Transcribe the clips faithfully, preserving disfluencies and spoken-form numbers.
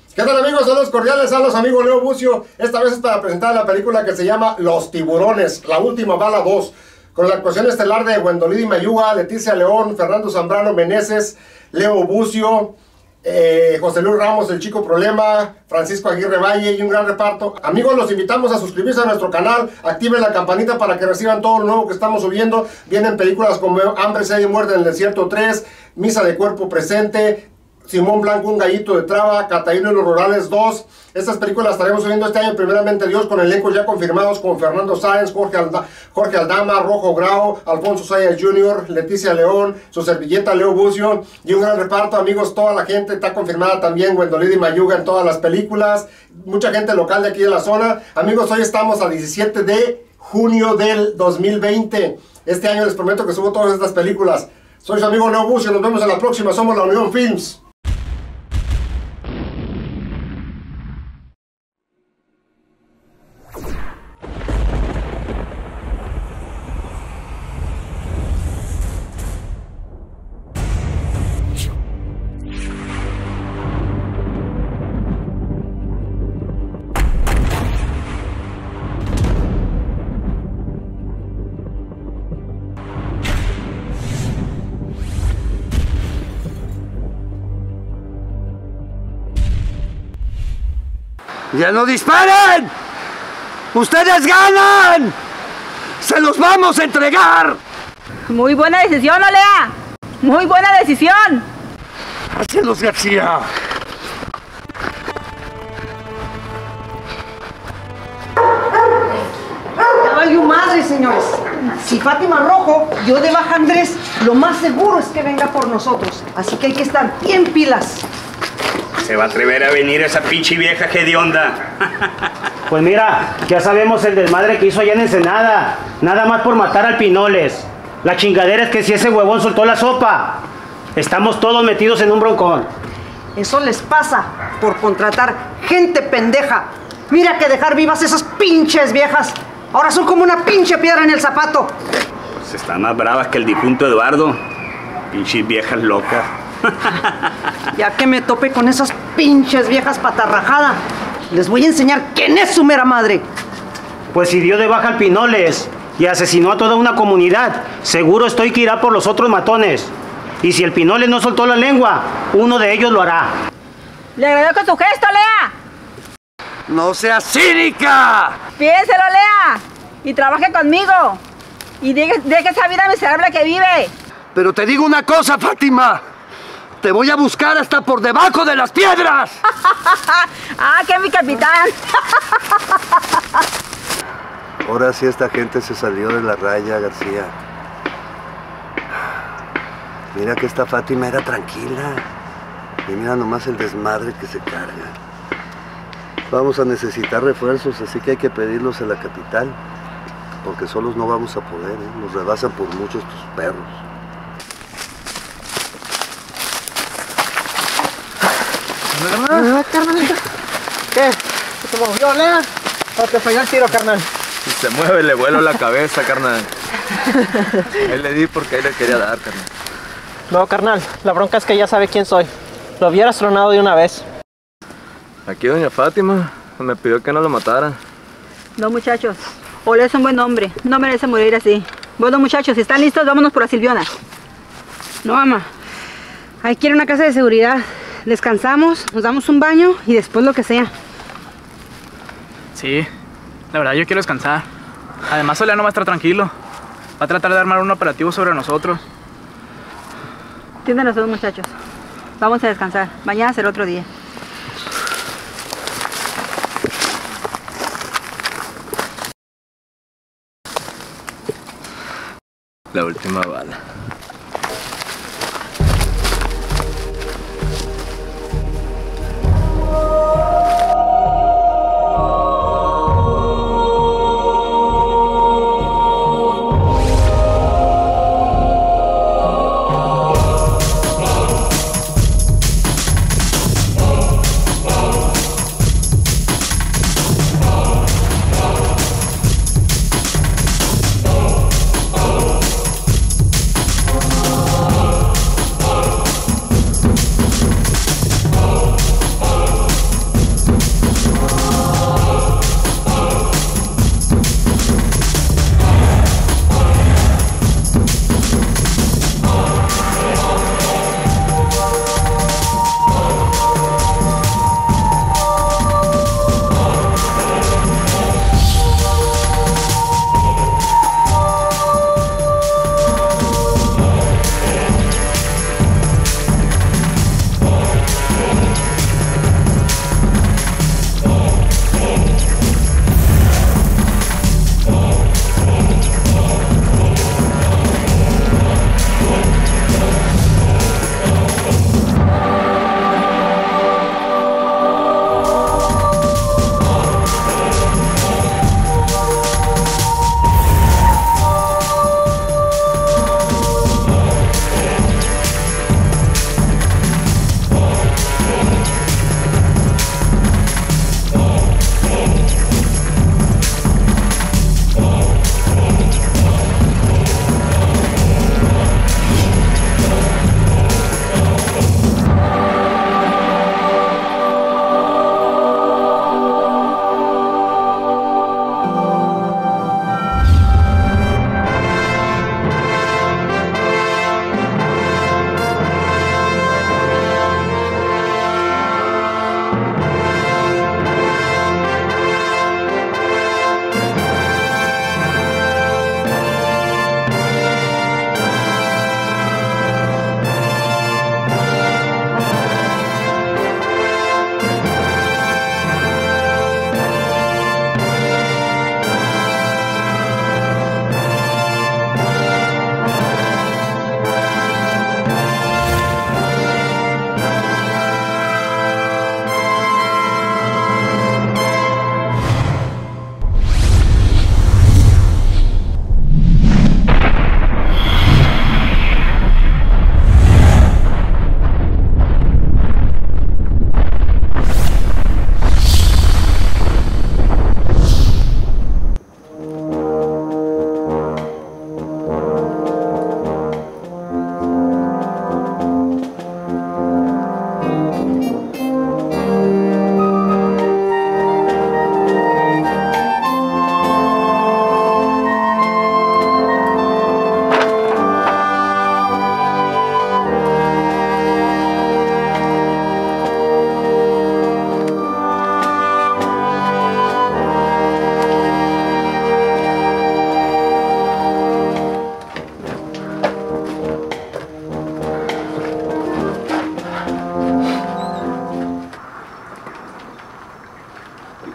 ¿Qué tal, amigos? Saludos cordiales a los amigos Leo Bucio. Esta vez es para presentar la película que se llama Los Tiburones, La Última Bala dos, con la actuación estelar de Gwendolyn Mayuga, Leticia León, Fernando Zambrano Meneses, Leo Bucio, eh, José Luis Ramos, El Chico Problema, Francisco Aguirre Valle y un gran reparto. Amigos, los invitamos a suscribirse a nuestro canal, activen la campanita para que reciban todo lo nuevo que estamos subiendo. Vienen películas como Hambre, Sed y Muerte en el Desierto tres, Misa de Cuerpo Presente, Simón Blanco, Un Gallito de Traba, Catalino y los Rurales dos. Estas películas estaremos subiendo este año, primeramente Dios, con elencos ya confirmados con Fernando Sáenz, Jorge, Alda, Jorge Aldama, Rojo Grau, Alfonso Sayas junior, Leticia León, su servilleta Leo Bucio y un gran reparto, amigos. Toda la gente está confirmada también, Gwendolyn Mayuga en todas las películas, mucha gente local de aquí de la zona. Amigos, hoy estamos a diecisiete de junio del dos mil veinte. Este año les prometo que subo todas estas películas. Soy su amigo Leo Bucio, nos vemos en la próxima. Somos la Unión Films. ¡Ya no disparen! ¡Ustedes ganan! ¡Se los vamos a entregar! Muy buena decisión, Olea. Muy buena decisión. ¡Hácelos, García! Ya valió madre, señores. Si Fátima Rojo dio de baja a Andrés, lo más seguro es que venga por nosotros. Así que hay que estar bien pilas. ¿Se va a atrever a venir esa pinche vieja hedionda? Pues mira, ya sabemos el desmadre que hizo allá en Ensenada. Nada más por matar al Pinoles. La chingadera es que si ese huevón soltó la sopa, estamos todos metidos en un broncón. Eso les pasa por contratar gente pendeja. Mira que dejar vivas esas pinches viejas. Ahora son como una pinche piedra en el zapato. Pues están más bravas que el difunto Eduardo. Pinches viejas locas. Ya que me tope con esas pinches viejas patarrajada, les voy a enseñar quién es su mera madre. Pues si dio de baja al Pinoles y asesinó a toda una comunidad, seguro estoy que irá por los otros matones. Y si el Pinoles no soltó la lengua, uno de ellos lo hará. Le agradezco su gesto, Lea. ¡No seas cínica! Piénselo, Lea. Y trabaje conmigo. Y deje, deje esa vida miserable que vive. Pero te digo una cosa, Fátima. Te voy a buscar hasta por debajo de las piedras. ¡Ah, que mi capitán! Ahora sí esta gente se salió de la raya, García. Mira que esta Fátima era tranquila. Y mira nomás el desmadre que se carga. Vamos a necesitar refuerzos, así que hay que pedirlos en la capital. Porque solos no vamos a poder, ¿eh? Nos rebasan por mucho estos perros. Ah, carnalita. ¿Qué? ¿Se te movió, Lea? ¿O te falló el tiro, carnal? Si se mueve, le vuelo la cabeza, carnal. Ahí le di porque ahí le quería dar, carnal. No, carnal. La bronca es que ya sabe quién soy. Lo hubieras tronado de una vez. Aquí doña Fátima me pidió que no lo matara. No, muchachos. Olea es un buen hombre. No merece morir así. Bueno, muchachos, si están listos, vámonos por la Silviona. No, mamá. Ahí quiere una casa de seguridad. Descansamos, nos damos un baño y después lo que sea. Sí, la verdad yo quiero descansar. Además, Olea no va a estar tranquilo. Va a tratar de armar un operativo sobre nosotros. Tienen razón, muchachos. Vamos a descansar. Mañana será otro día. La última bala.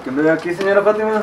¿Qué me ve aquí, señora Fátima?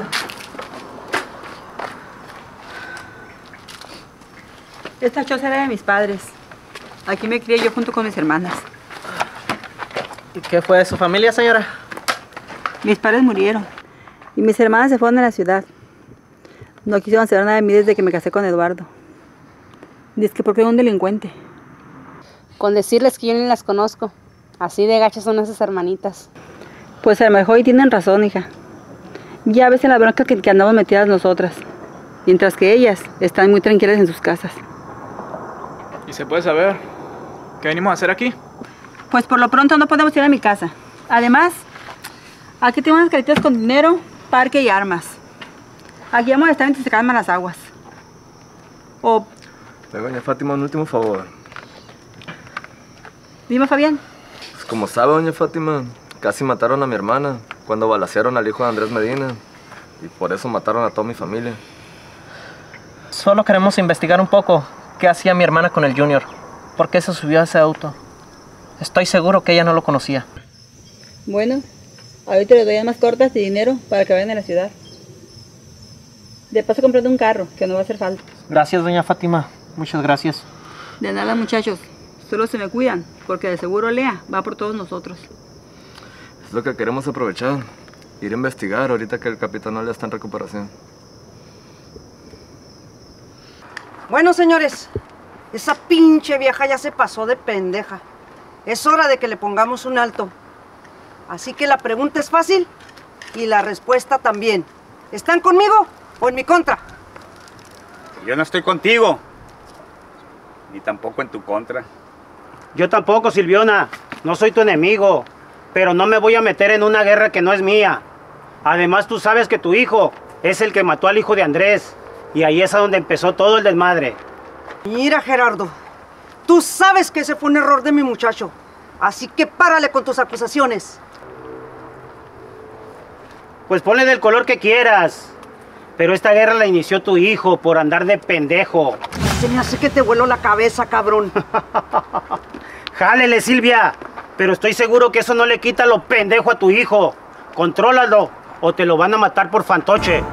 Esta choza era de mis padres. Aquí me crié yo junto con mis hermanas. ¿Y qué fue de su familia, señora? Mis padres murieron y mis hermanas se fueron a la ciudad. No quisieron saber nada de mí desde que me casé con Eduardo. Dice que porque era un delincuente. Con decirles que yo ni las conozco. Así de gachas son esas hermanitas. Pues a lo mejor y tienen razón, hija. Ya ves en la bronca que, que andamos metidas nosotras. Mientras que ellas están muy tranquilas en sus casas. ¿Y se puede saber qué venimos a hacer aquí? Pues por lo pronto no podemos ir a mi casa. Además, aquí tengo unas caretitas con dinero, parque y armas. Aquí vamos a estar mientras se calman las aguas. O... Doña Fátima, un último favor. Dime, Fabián. Pues como sabe, doña Fátima, casi mataron a mi hermana cuando balacearon al hijo de Andrés Medina. Y por eso mataron a toda mi familia. Solo queremos investigar un poco qué hacía mi hermana con el Junior. ¿Por qué se subió a ese auto? Estoy seguro que ella no lo conocía. Bueno, ahorita le doy armas cortas y dinero para que vayan a la ciudad. De paso comprando un carro, que no va a hacer falta. Gracias, doña Fátima. Muchas gracias. De nada, muchachos. Solo se me cuidan, porque de seguro Lea va por todos nosotros. Es lo que queremos aprovechar. Ir a investigar ahorita que el capitán Olea está en recuperación. Bueno, señores, esa pinche vieja ya se pasó de pendeja. Es hora de que le pongamos un alto. Así que la pregunta es fácil y la respuesta también. ¿Están conmigo o en mi contra? Yo no estoy contigo, ni tampoco en tu contra. Yo tampoco, Silviona. No soy tu enemigo, pero no me voy a meter en una guerra que no es mía. Además, tú sabes que tu hijo es el que mató al hijo de Andrés, y ahí es a donde empezó todo el desmadre. Mira, Gerardo, tú sabes que ese fue un error de mi muchacho, así que párale con tus acusaciones. Pues ponle del color que quieras, pero esta guerra la inició tu hijo por andar de pendejo. Se me hace que te vuelo la cabeza, cabrón. Jálele, Silvia, pero estoy seguro que eso no le quita lo pendejo a tu hijo. Contrólalo o te lo van a matar por fantoche.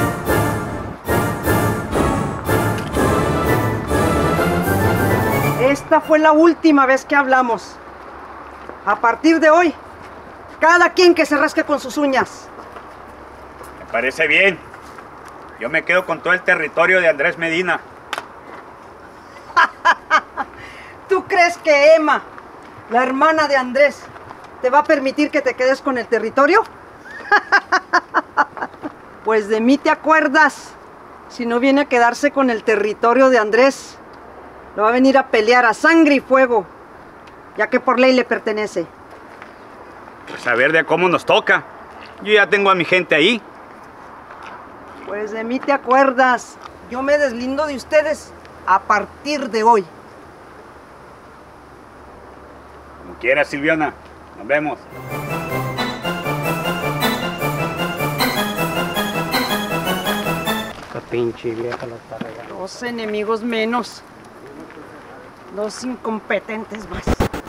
Esta fue la última vez que hablamos. A partir de hoy, cada quien que se rasque con sus uñas. Me parece bien. Yo me quedo con todo el territorio de Andrés Medina. ¿Tú crees que Emma, la hermana de Andrés, te va a permitir que te quedes con el territorio? Pues de mí te acuerdas. Si no viene a quedarse con el territorio de Andrés, lo va a venir a pelear a sangre y fuego, ya que por ley le pertenece. Pues a ver de cómo nos toca. Yo ya tengo a mi gente ahí. Pues de mí te acuerdas. Yo me deslindo de ustedes a partir de hoy. Como quieras, Silviana. Nos vemos. Esta pinche vieja la está regalando. Dos enemigos menos. Dos incompetentes más.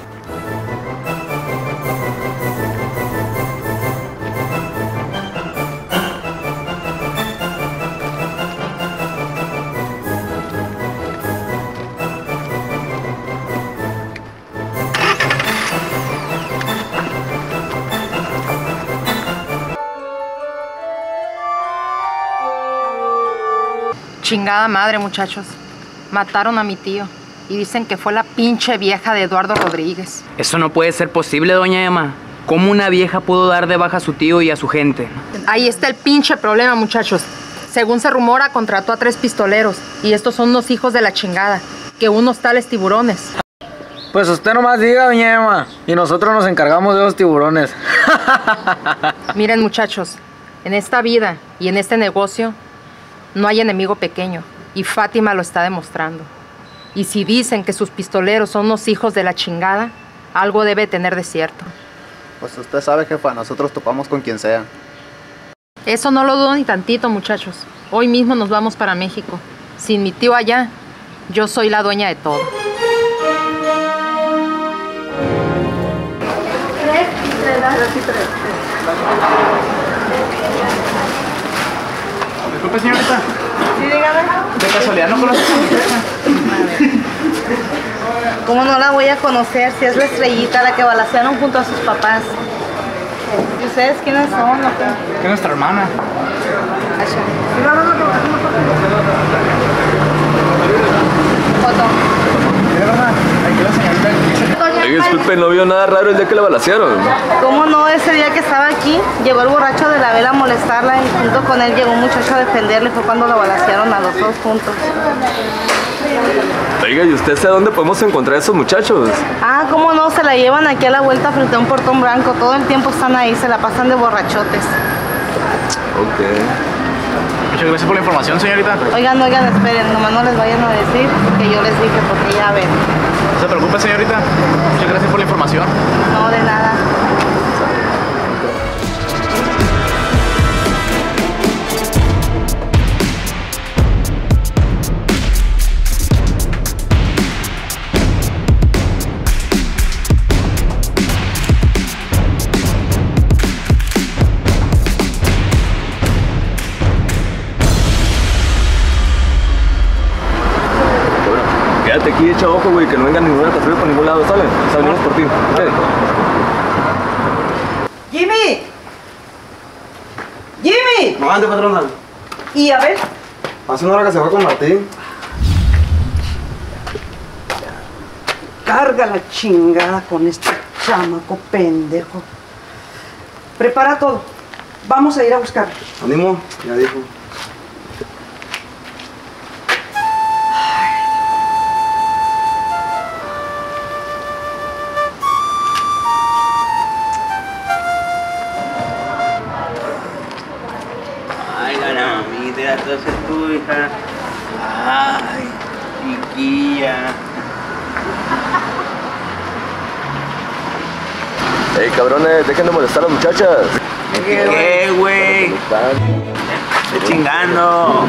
Chingada madre, muchachos. Mataron a mi tío. Y dicen que fue la pinche vieja de Eduardo Rodríguez. Eso no puede ser posible, doña Emma. ¿Cómo una vieja pudo dar de baja a su tío y a su gente? Ahí está el pinche problema, muchachos. Según se rumora, contrató a tres pistoleros. Y estos son unos hijos de la chingada. Que unos tales tiburones. Pues usted nomás diga, doña Emma. Y nosotros nos encargamos de los tiburones. Miren, muchachos. En esta vida y en este negocio no hay enemigo pequeño. Y Fátima lo está demostrando. Y si dicen que sus pistoleros son unos hijos de la chingada, algo debe tener de cierto. Pues usted sabe, jefa, nosotros topamos con quien sea. Eso no lo dudo ni tantito, muchachos. Hoy mismo nos vamos para México. Sin mi tío allá, yo soy la dueña de todo. Tres y tres. Tres y tres. Disculpe, señorita. Sí, dígame. ¿De casualidad no conoces a mi jefa? ¿Cómo no la voy a conocer si es la estrellita la que balacearon junto a sus papás? ¿Y ustedes quiénes son? ¿O qué? Es nuestra hermana. Foto. Oye, disculpe, ¿no vio nada raro el día que la balacearon? ¿Cómo no? Ese día que estaba aquí, llegó el borracho de la vela a molestarla y junto con él llegó un muchacho a defenderle. Fue cuando la balacearon a los dos juntos. Oiga, ¿y usted sabe dónde podemos encontrar a esos muchachos? Ah, ¿cómo no? Se la llevan aquí a la vuelta frente a un portón blanco. Todo el tiempo están ahí, se la pasan de borrachotes. Ok. Muchas gracias por la información, señorita. Oigan, oigan, esperen, nomás no les vayan a decir que yo les dije, porque ya ven. No se preocupe, señorita. Muchas gracias por la información. No, de nada. Quédate aquí, echa ojo, güey, que no venga ninguna patrulla por ningún lado, ¿sale? O sea, venimos por ti. Okay. ¡Jimmy! ¡Jimmy! No, ande, patrona. Y a ver. Hace una hora que se fue con Martín. Carga la chingada con este chamaco pendejo. Prepara todo. Vamos a ir a buscar. Ánimo, ya dijo. Ay, gana, mamita, entonces tu hija. Ay, chiquilla. Ey, cabrones, dejen de molestar a las muchachas. ¿Qué, güey? Estoy chingando.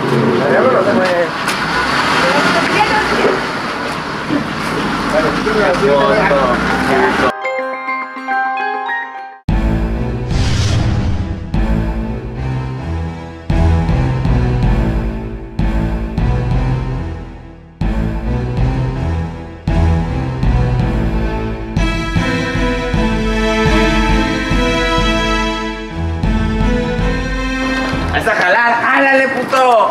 ¡Vas a jalar! ¡Jálale, puto!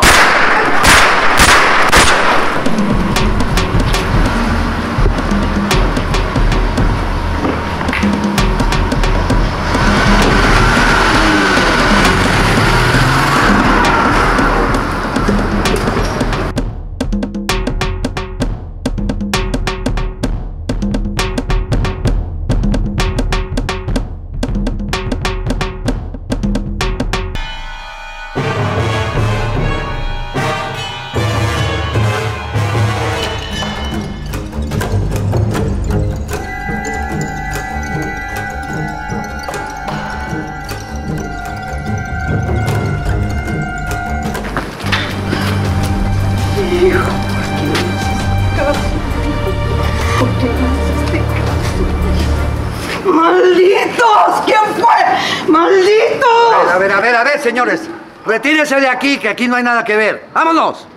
¡Malditos! ¿Quién fue? ¡Malditos! A ver, a ver, a ver, señores. Retírese de aquí, que aquí no hay nada que ver. ¡Vámonos!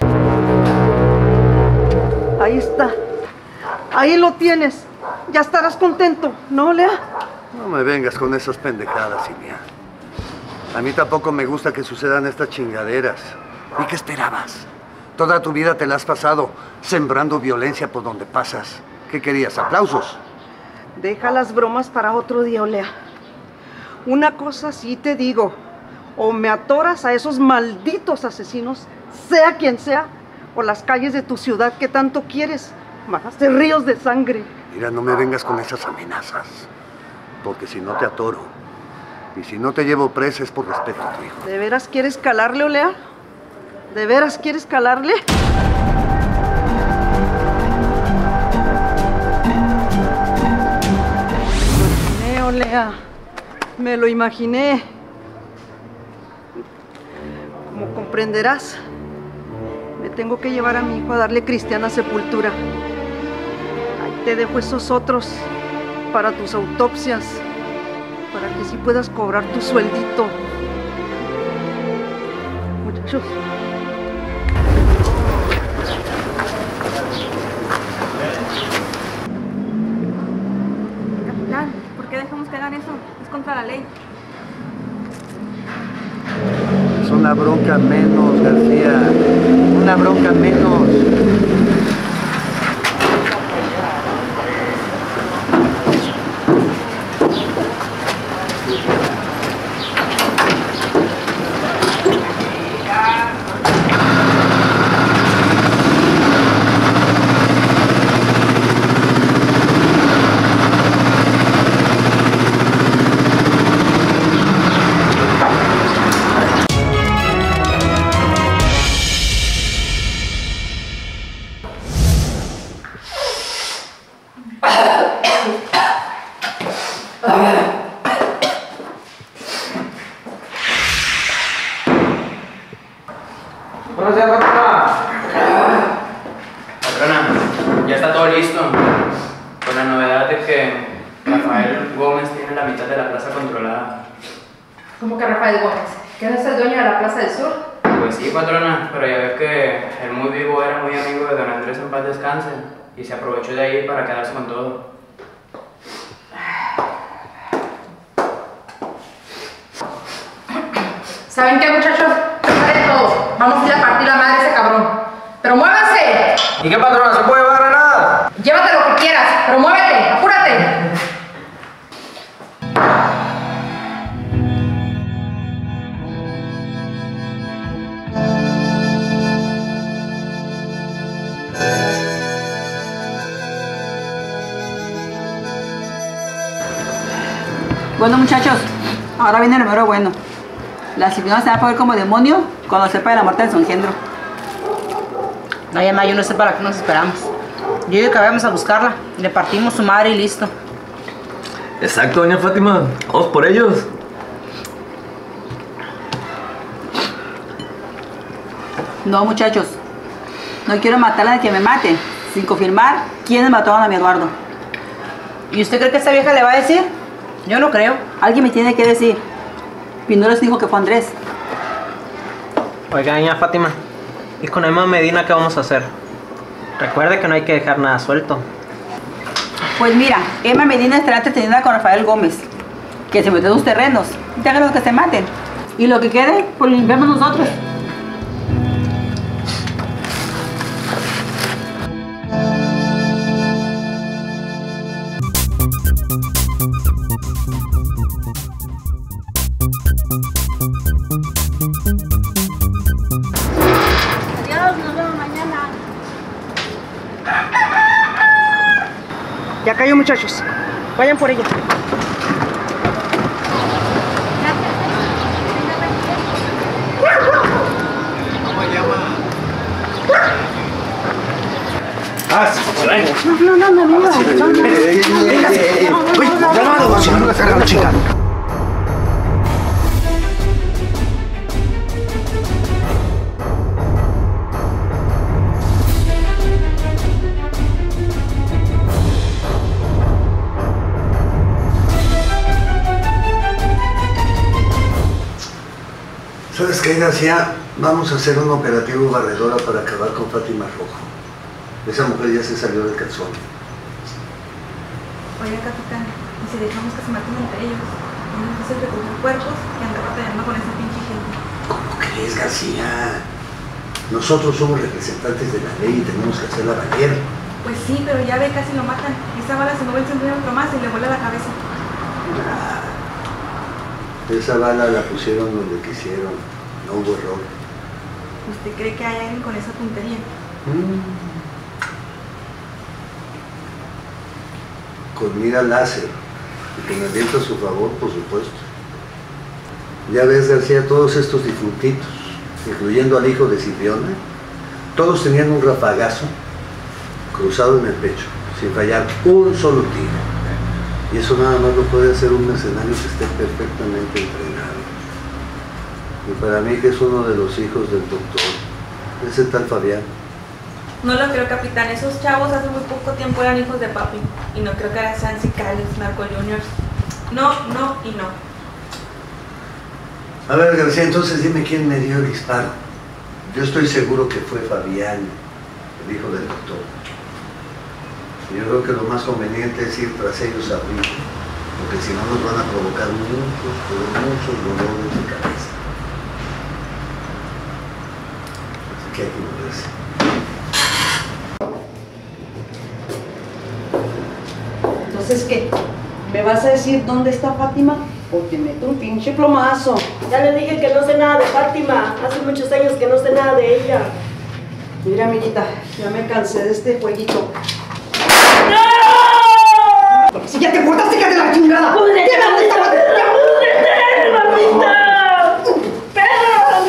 Ahí está. Ahí lo tienes. Ya estarás contento, ¿no, Lea? No me vengas con esas pendejadas, Silvia. A mí tampoco me gusta que sucedan estas chingaderas. ¿Y qué esperabas? Toda tu vida te la has pasado sembrando violencia por donde pasas. ¿Qué querías? ¿Aplausos? Deja las bromas para otro día, Olea. Una cosa sí te digo. O me atoras a esos malditos asesinos, sea quien sea, o las calles de tu ciudad que tanto quieres van a ser ríos de sangre. Mira, no me vengas con esas amenazas. Porque si no te atoro, y si no te llevo presa es por respeto a tu hijo. ¿De veras quieres calarle, Olea? ¿De veras quieres calarle? Me lo imaginé, Olea. Me lo imaginé. Como comprenderás, me tengo que llevar a mi hijo a darle cristiana sepultura. Ahí te dejo esos otros para tus autopsias, para que sí puedas cobrar tu sueldito. Muchachos, hagan eso, es contra la ley. Es una bronca menos, García. Una bronca menos. Buenos días, patrona. Patrona, ya está todo listo. Con la novedad de que Rafael Gómez tiene la mitad de la plaza controlada. ¿Cómo que Rafael Gómez? ¿Que no es el dueño de la Plaza del Sur? Pues sí, patrona, pero ya ve que el muy vivo era muy amigo de don Andrés en paz descanse y se aprovechó de ahí para quedarse con todo. ¿Saben qué, muchachos? Paren todo. Vamos a ir a partir la madre a ese cabrón. ¡Pero muévanse! ¿Y qué, patrona? ¿Se puede llevar a nada? Llévate lo que quieras, pero muévete, apúrate. Bueno, muchachos, ahora viene el número bueno. La Silvina se va a poner como demonio cuando sepa de la muerte de su engendro. No, ya, ma, yo no sé para qué nos esperamos. Yo digo que vayamos a buscarla, le partimos su madre y listo. Exacto, doña Fátima. Vamos por ellos. No, muchachos. No quiero matarla de que me mate, sin confirmar quiénes mataron a mi Eduardo. ¿Y usted cree que esta vieja le va a decir? Yo no creo. Alguien me tiene que decir. Pinoles dijo que fue Andrés. Oiga, doña Fátima, ¿y con Emma Medina qué vamos a hacer? Recuerde que no hay que dejar nada suelto. Pues mira, Emma Medina estará entretenida con Rafael Gómez, que se metió en sus terrenos. Déjalos que se maten. Y lo que quede, pues lo limpiamos nosotros. Ya cayó, muchachos. Vayan por ella. Ah, No, no, no, no, no. Uy, llamado, si no me carga la chica. ¿Sabes qué, García? Vamos a hacer un operativo barredora para acabar con Fátima Rojo. Esa mujer ya se salió del calzón. Oiga, capitán, ¿y si dejamos que se maten entre ellos? Es difícil recoger cuerpos y andar batallando con esa pinche gente. ¿Cómo crees, García? Nosotros somos representantes de la ley y tenemos que hacerla valer. Pues sí, pero ya ve, casi lo matan. Esa bala se mueve el centímetro más y le vuela la cabeza. Ah, esa bala la pusieron donde quisieron. No hubo error. ¿Usted cree que hay alguien con esa puntería? Mm. Con mira láser y con el viento a su favor, por supuesto. Ya ves, García, todos estos difuntitos, incluyendo al hijo de Silviona, todos tenían un rafagazo cruzado en el pecho, sin fallar un solo tiro. Y eso nada más lo puede hacer un mercenario que esté perfectamente entrenado. Y para mí que es uno de los hijos del doctor, ese tal Fabián. No lo creo, capitán. Esos chavos hace muy poco tiempo eran hijos de papi. Y no creo que ahora sean sicarios, narco juniors. No, no y no. A ver, García, entonces dime quién me dio el disparo. Yo estoy seguro que fue Fabián, el hijo del doctor. Yo creo que lo más conveniente es ir tras ellos a abrir. porque si no nos van a provocar muchos, pero muchos dolores de cabeza. Así que hay que moverse. Entonces, ¿qué? ¿Me vas a decir dónde está Fátima? O te meto un pinche plomazo. Ya le dije que no sé nada de Fátima. Hace muchos años que no sé nada de ella. Mira, amiguita, ya me cansé de este jueguito. ¡No! Si ya te portaste, que de la chingada. ¡Púdrete, ¡Qué maldita! ¡Púdrete, mamita! ¡Perro!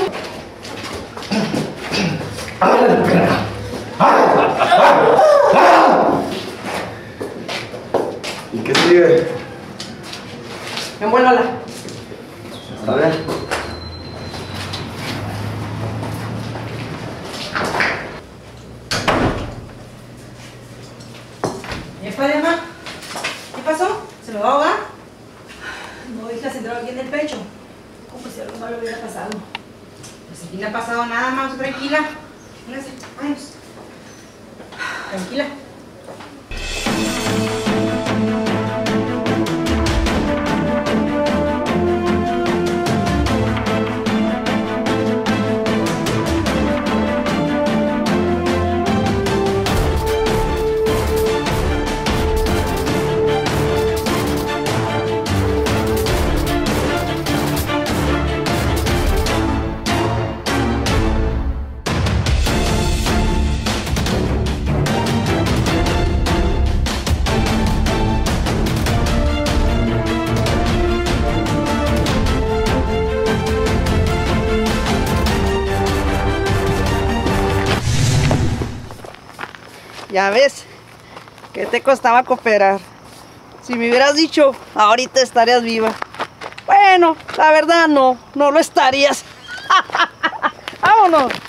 ¿Y qué sigue? Envuélvala. A ver. ¿Epa, Emma? ¿Qué pasó? ¿Se lo va a ahogar? No, hija, se entró aquí en el pecho. Como si algo malo hubiera pasado. Pues aquí no ha pasado nada, más tranquila. Póngase, vámonos. Tranquila. Ya ves, ¿qué te costaba cooperar? Si me hubieras dicho, ahorita estarías viva. Bueno, la verdad no, no lo estarías. ¡Vámonos!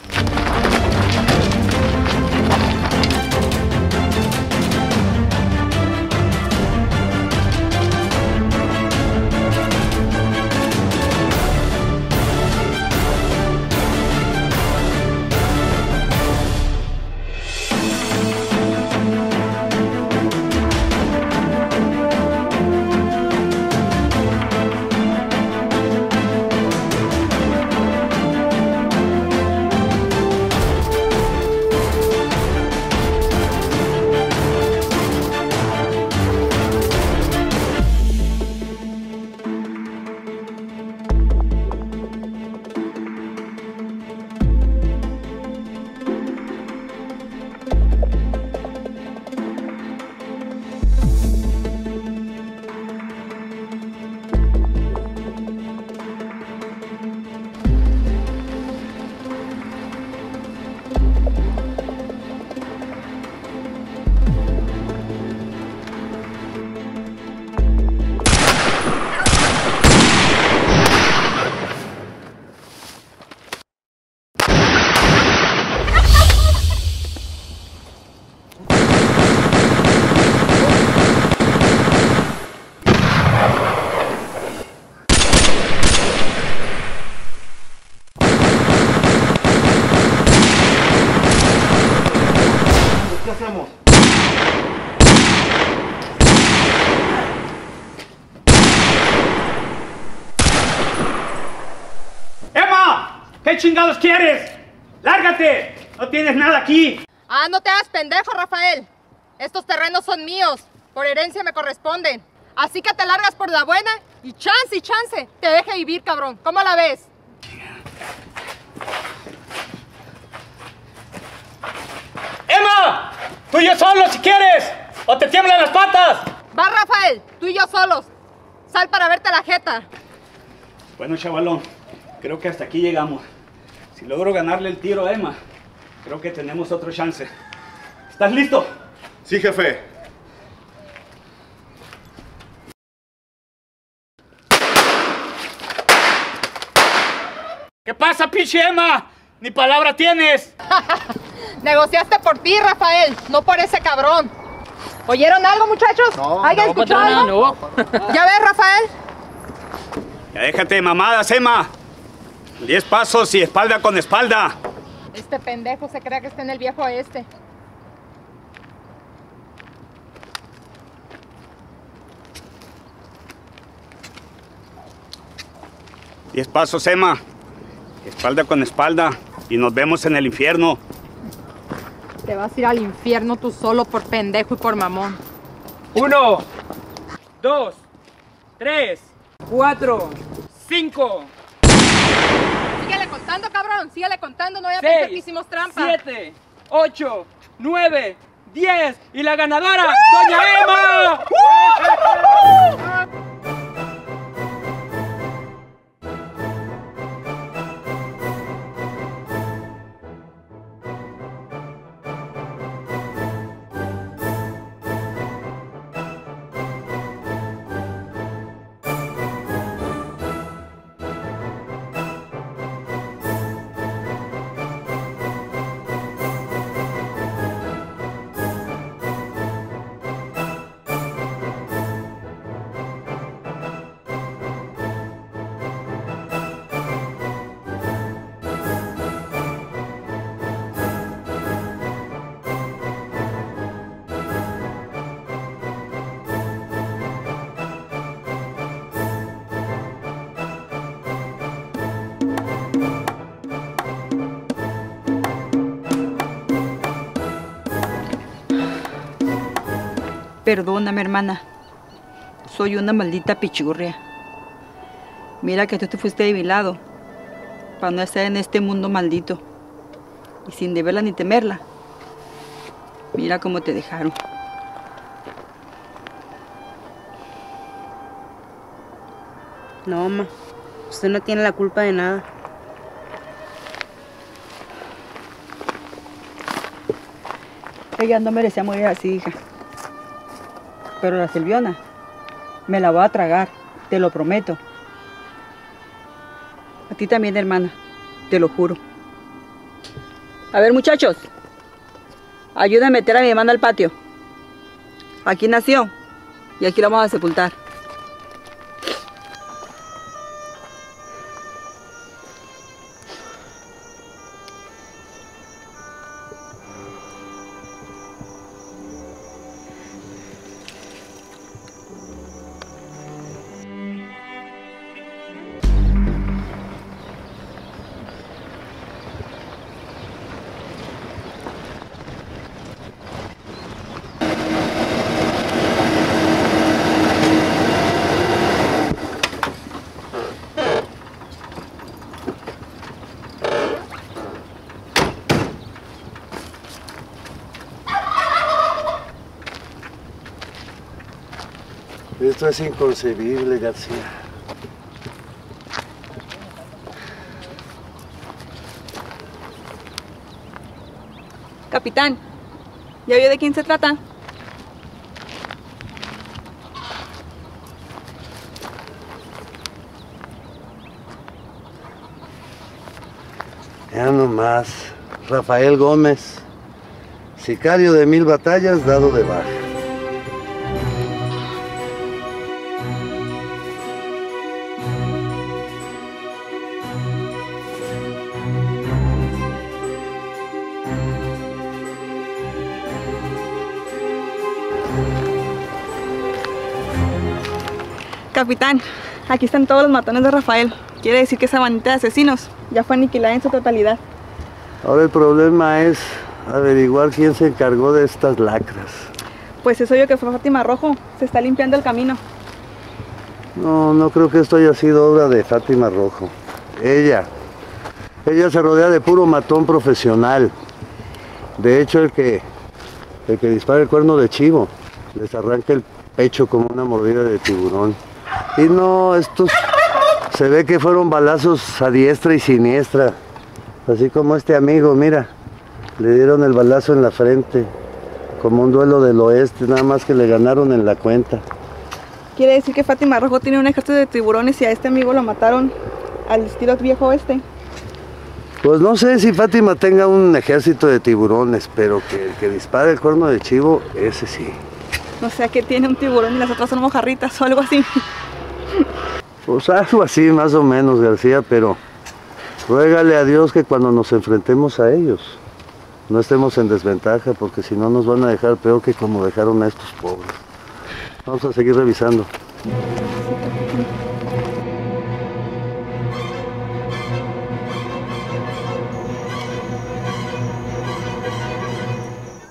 ¿Qué chingados quieres? ¡Lárgate! No tienes nada aquí. Ah, no te hagas pendejo, Rafael. Estos terrenos son míos. Por herencia me corresponden. Así que te largas por la buena y chance y chance te deje vivir, cabrón. ¿Cómo la ves? ¡Emma! ¡Tú y yo solos si quieres! ¡O te tiemblan las patas! Va, Rafael, tú y yo solos. Sal para verte la jeta. Bueno, chavalón, creo que hasta aquí llegamos. Si logro ganarle el tiro a Emma, creo que tenemos otro chance. ¿Estás listo? Sí, jefe. ¿Qué pasa, pinche Emma? Ni palabra tienes. Negociaste por ti, Rafael, no por ese cabrón. ¿Oyeron algo, muchachos? No, ¿Alguien no, escuchó patrona, algo? no. ¿Ya ves, Rafael? Ya déjate de mamadas, Emma. Diez pasos y espalda con espalda. Este pendejo se cree que está en el viejo este. Diez pasos, Emma. Espalda con espalda. Y nos vemos en el infierno. Te vas a ir al infierno tú solo por pendejo y por mamón. Uno, dos, tres, cuatro, cinco. Síguele contando, cabrón. Síguele contando. No voy a Seis, pensar que hicimos trampa. Siete, ocho, nueve, diez. Y la ganadora, Doña Emma. Perdóname, hermana. Soy una maldita pichurria. Mira que tú te fuiste de mi lado para no estar en este mundo maldito. Y sin deberla ni temerla. Mira cómo te dejaron. No, ma. Usted no tiene la culpa de nada. Ella no merecía morir así, hija. Pero la Silviona me la voy a tragar, te lo prometo. A ti también, hermana, te lo juro. A ver, muchachos, ayúdenme a meter a mi hermana al patio. Aquí nació y aquí la vamos a sepultar. Esto es inconcebible, García. Capitán, ¿ya vio de quién se trata? Ya nomás. Rafael Gómez, sicario de mil batallas, dado de baja. Capitán, aquí están todos los matones de Rafael. Quiere decir que esa bandita de asesinos ya fue aniquilada en su totalidad. Ahora el problema es averiguar quién se encargó de estas lacras. Pues es obvio que fue Fátima Rojo. Se está limpiando el camino. No, no creo que esto haya sido obra de Fátima Rojo. Ella, ella se rodea de puro matón profesional. De hecho, el que, el que dispara el cuerno de chivo, les arranca el pecho como una mordida de tiburón. Y no, estos se ve que fueron balazos a diestra y siniestra. Así como este amigo, mira, le dieron el balazo en la frente, como un duelo del oeste, nada más que le ganaron en la cuenta. Quiere decir que Fátima Rojo tiene un ejército de tiburones y a este amigo lo mataron al estilo viejo oeste. Pues no sé si Fátima tenga un ejército de tiburones, pero que el que dispara el cuerno de chivo, ese sí. O sea que tiene un tiburón y las otras son mojarritas o algo así. Pues algo así más o menos, García, pero ruégale a Dios que cuando nos enfrentemos a ellos no estemos en desventaja, porque si no nos van a dejar peor que como dejaron a estos pobres. Vamos a seguir revisando.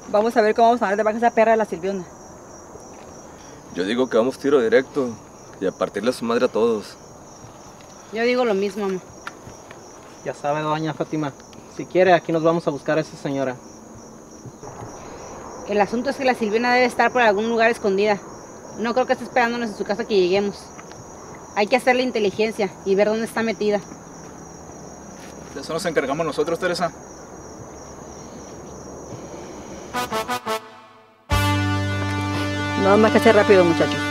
Vamos a ver cómo vamos a dar de baja esa perra de la Silviona. Yo digo que vamos tiro directo y a partirle a su madre a todos. Yo digo lo mismo, mamá. Ya sabe, doña Fátima. Si quiere, aquí nos vamos a buscar a esa señora. El asunto es que la Silviana debe estar por algún lugar escondida. No creo que esté esperándonos en su casa que lleguemos. Hay que hacerle inteligencia y ver dónde está metida. De eso nos encargamos nosotros, Teresa. Nada más que hacer rápido, muchachos.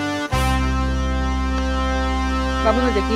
Vámonos de aquí.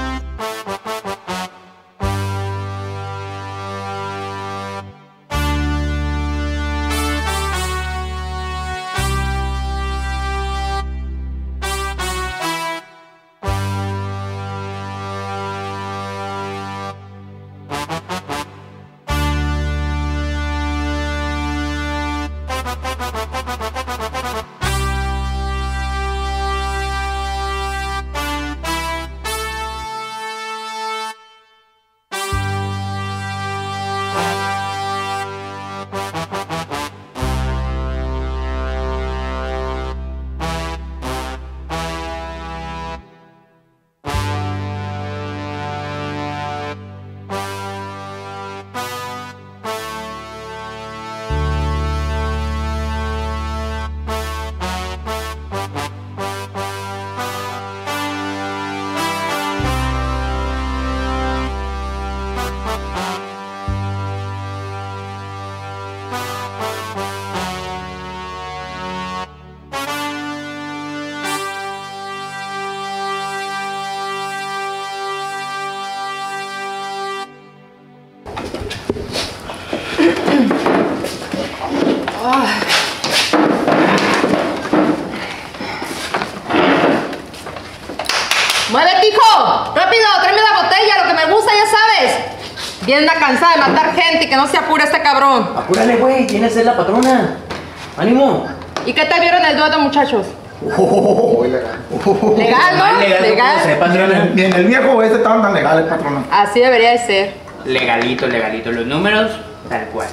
¡Muévete, hijo! ¡Rápido! ¡Tráeme la botella! Lo que me gusta, ya sabes. Viene cansada de matar gente y que no se apure este cabrón. Apúrale, güey. ¿Quién es la patrona? ¡Ánimo! ¿Y qué te vieron el dueto, muchachos? Oh, legal. ¿Legal, no? Legal. Legal. Sé, patrona. Ni en el viejo este estaban tan legales, patrona. Así debería de ser. Legalito, legalito. Los números, tal cual.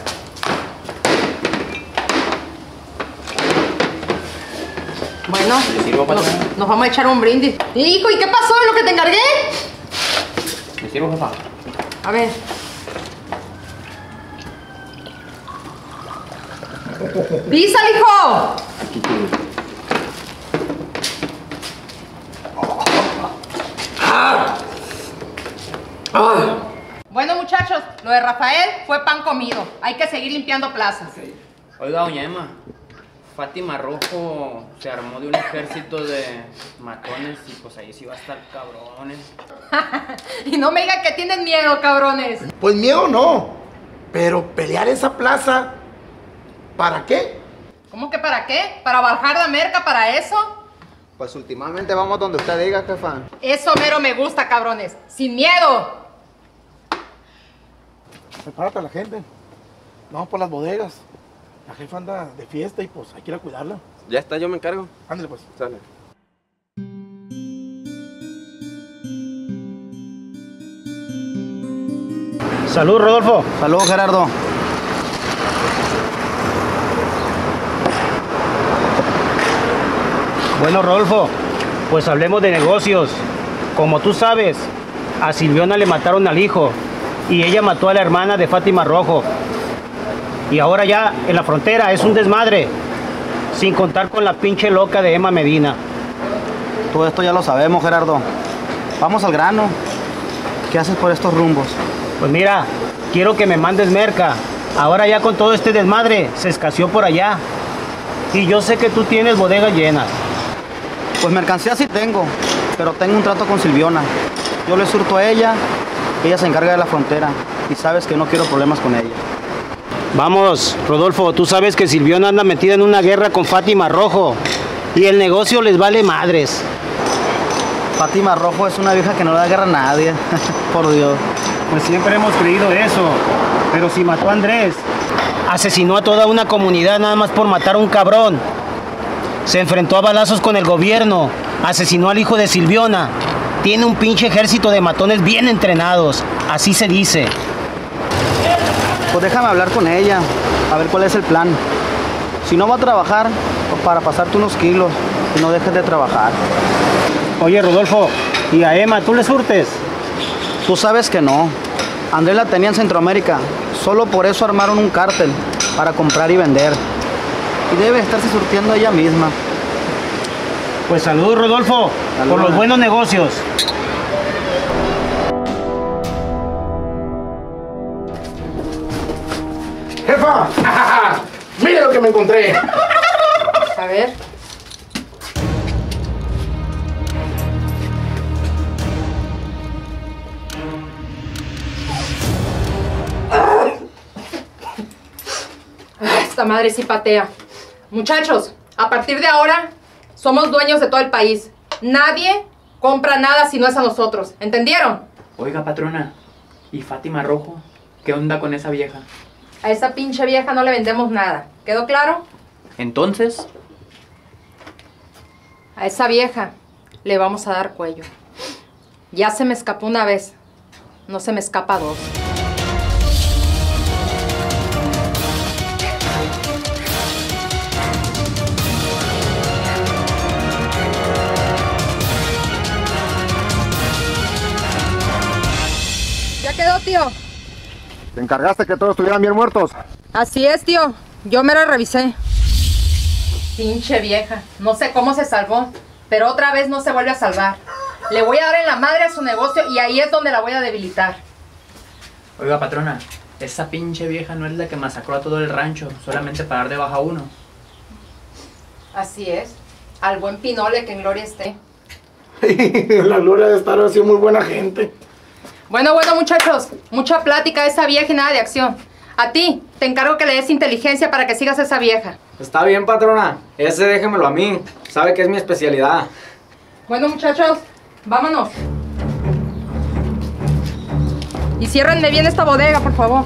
Bueno, ¿Le sirvo, patrona? nos, nos vamos a echar un brindis. Hijo, ¿y qué pasó en lo que te encargué? ¿Le sirvo, papá? A ver. ¡Písale, hijo! Aquí tienes. Bueno, muchachos, lo de Rafael fue pan comido. Hay que seguir limpiando plazas. Oiga, doña Emma, Fátima Rojo se armó de un ejército de matones y pues ahí sí va a estar cabrones. Y no me digan que tienen miedo, cabrones. Pues miedo no, pero pelear esa plaza, ¿para qué? ¿Cómo que para qué? ¿Para bajar la merca para eso? Pues últimamente vamos donde usted diga, jefa. Eso mero me gusta, cabrones. ¡Sin miedo! Prepárate a la gente. Vamos por las bodegas. La jefa anda de fiesta y pues hay que ir a cuidarla. Ya está, yo me encargo. Ándale pues. Sale. Salud, Rodolfo. Salud, Gerardo. Bueno, Rodolfo, pues hablemos de negocios. Como tú sabes, a Silviona le mataron al hijo y ella mató a la hermana de Fátima Rojo. Y ahora ya en la frontera es un desmadre, sin contar con la pinche loca de Emma Medina. Todo esto ya lo sabemos, Gerardo. Vamos al grano. ¿Qué haces por estos rumbos? Pues mira, quiero que me mandes merca. Ahora ya con todo este desmadre se escaseó por allá. Y yo sé que tú tienes bodegas llenas. Pues mercancía sí tengo, pero tengo un trato con Silviona. Yo le surto a ella, ella se encarga de la frontera. Y sabes que no quiero problemas con ella. Vamos, Rodolfo, tú sabes que Silviona anda metida en una guerra con Fátima Rojo. Y el negocio les vale madres. Fátima Rojo es una vieja que no le da guerra a nadie. Por Dios. Pues siempre hemos creído eso. Pero si mató a Andrés, asesinó a toda una comunidad nada más por matar a un cabrón. Se enfrentó a balazos con el gobierno. Asesinó al hijo de Silviona. Tiene un pinche ejército de matones bien entrenados. Así se dice. Pues déjame hablar con ella. A ver cuál es el plan. Si no va a trabajar, pues para pasarte unos kilos y no dejes de trabajar. Oye, Rodolfo, ¿y a Emma tú le surtes? Tú sabes que no. Andrés la tenía en Centroamérica. Solo por eso armaron un cártel para comprar y vender. Y debe estarse surtiendo ella misma. Pues saludos, Rodolfo, Saludos. por los buenos negocios. ¡Jefa! ¡Mire lo que me encontré! A ver. Esta madre sí patea. Muchachos, a partir de ahora somos dueños de todo el país. Nadie compra nada si no es a nosotros. ¿Entendieron? Oiga, patrona, ¿y Fátima Rojo? ¿Qué onda con esa vieja? A esa pinche vieja no le vendemos nada. ¿Quedó claro? Entonces, A esa vieja le vamos a dar cuello. Ya se me escapó una vez. No se me escapa dos. ¿Ya quedó, tío? ¿Te encargaste que todos estuvieran bien muertos? Así es, tío. Yo me lo revisé. Pinche vieja. No sé cómo se salvó, pero otra vez no se vuelve a salvar. Le voy a dar en la madre a su negocio y ahí es donde la voy a debilitar. oiga, patrona, esa pinche vieja no es la que masacró a todo el rancho solamente para dar de baja a uno. Así es. Al buen Pinole, que en gloria esté. La gloria de estar así muy buena gente. Bueno, bueno, muchachos. Mucha plática de esa vieja y nada de acción. A ti, te encargo que le des inteligencia para que sigas a esa vieja. Está bien, patrona. Ese déjemelo a mí. Sabe que es mi especialidad. Bueno, muchachos, vámonos. Y ciérrenme bien esta bodega, por favor.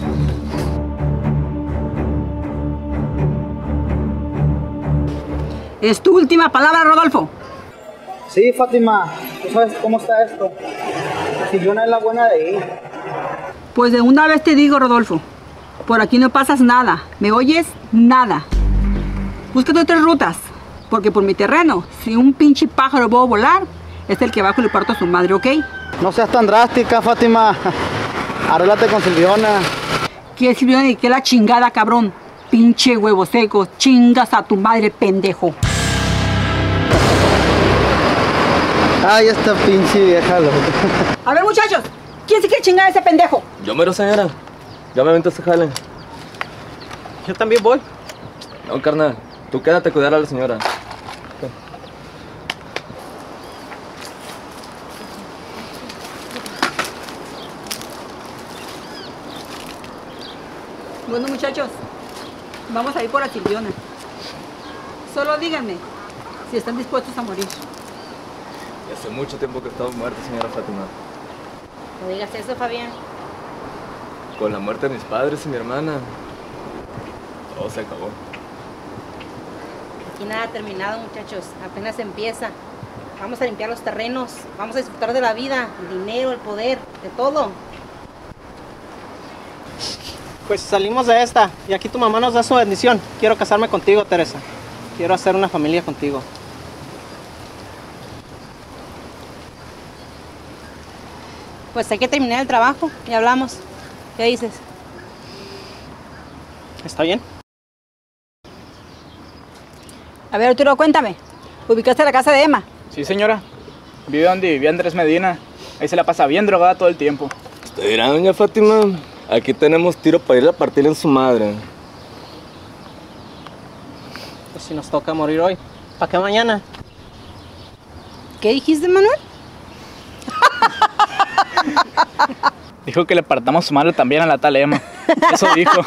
Es tu última palabra, Rodolfo. Sí, Fátima. ¿Tú sabes cómo está esto? Si yo no es la buena de ir. Pues de una vez te digo, Rodolfo, por aquí no pasas nada. ¿Me oyes? Nada. Búscate otras rutas, porque por mi terreno, si un pinche pájaro va a volar, es el que bajo le parto a su madre, ¿ok? No seas tan drástica, Fátima. Arréglate con Silviona. ¿Qué Silviona y qué la chingada, cabrón? Pinche huevo seco, chingas a tu madre, pendejo. Ay, esta pinche vieja loca. A ver, muchachos, ¿quién se quiere chingar a ese pendejo? Yo mero, señora. Ya me avento ese jale. Yo también voy. No, carnal. Tú quédate a cuidar a la señora. Bueno, muchachos, vamos a ir por la Silviona. Solo díganme si están dispuestos a morir. Hace mucho tiempo que estamos muertos, señora Fátima. No digas eso, Fabián. Con la muerte de mis padres y mi hermana, todo se acabó. Aquí nada ha terminado, muchachos. Apenas empieza. Vamos a limpiar los terrenos. Vamos a disfrutar de la vida, el dinero, el poder, de todo. Pues salimos de esta y aquí tu mamá nos da su bendición. Quiero casarme contigo, Teresa. Quiero hacer una familia contigo. Pues hay que terminar el trabajo y hablamos. ¿Qué dices? ¿Está bien? A ver, Arturo, cuéntame. ¿Ubicaste la casa de Emma? Sí, señora. Vive donde vivía Andrés Medina. Ahí se la pasa bien drogada todo el tiempo. Usted dirá, doña Fátima, aquí tenemos tiro para ir a partirle en su madre. Pues si nos toca morir hoy, ¿para qué mañana? ¿Qué dijiste, Manuel? Dijo que le partamos su madre también a la tal Emma. Eso dijo.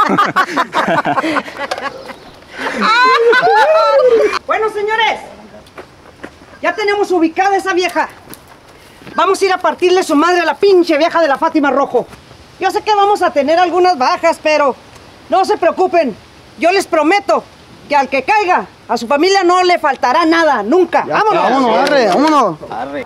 Bueno, señores, ya tenemos ubicada esa vieja. Vamos a ir a partirle su madre a la pinche vieja de la Fátima Rojo. Yo sé que vamos a tener algunas bajas, pero no se preocupen. Yo les prometo que al que caiga, a su familia no le faltará nada, nunca. Ya, ¡Vámonos! vámonos, arre, vámonos. Arre.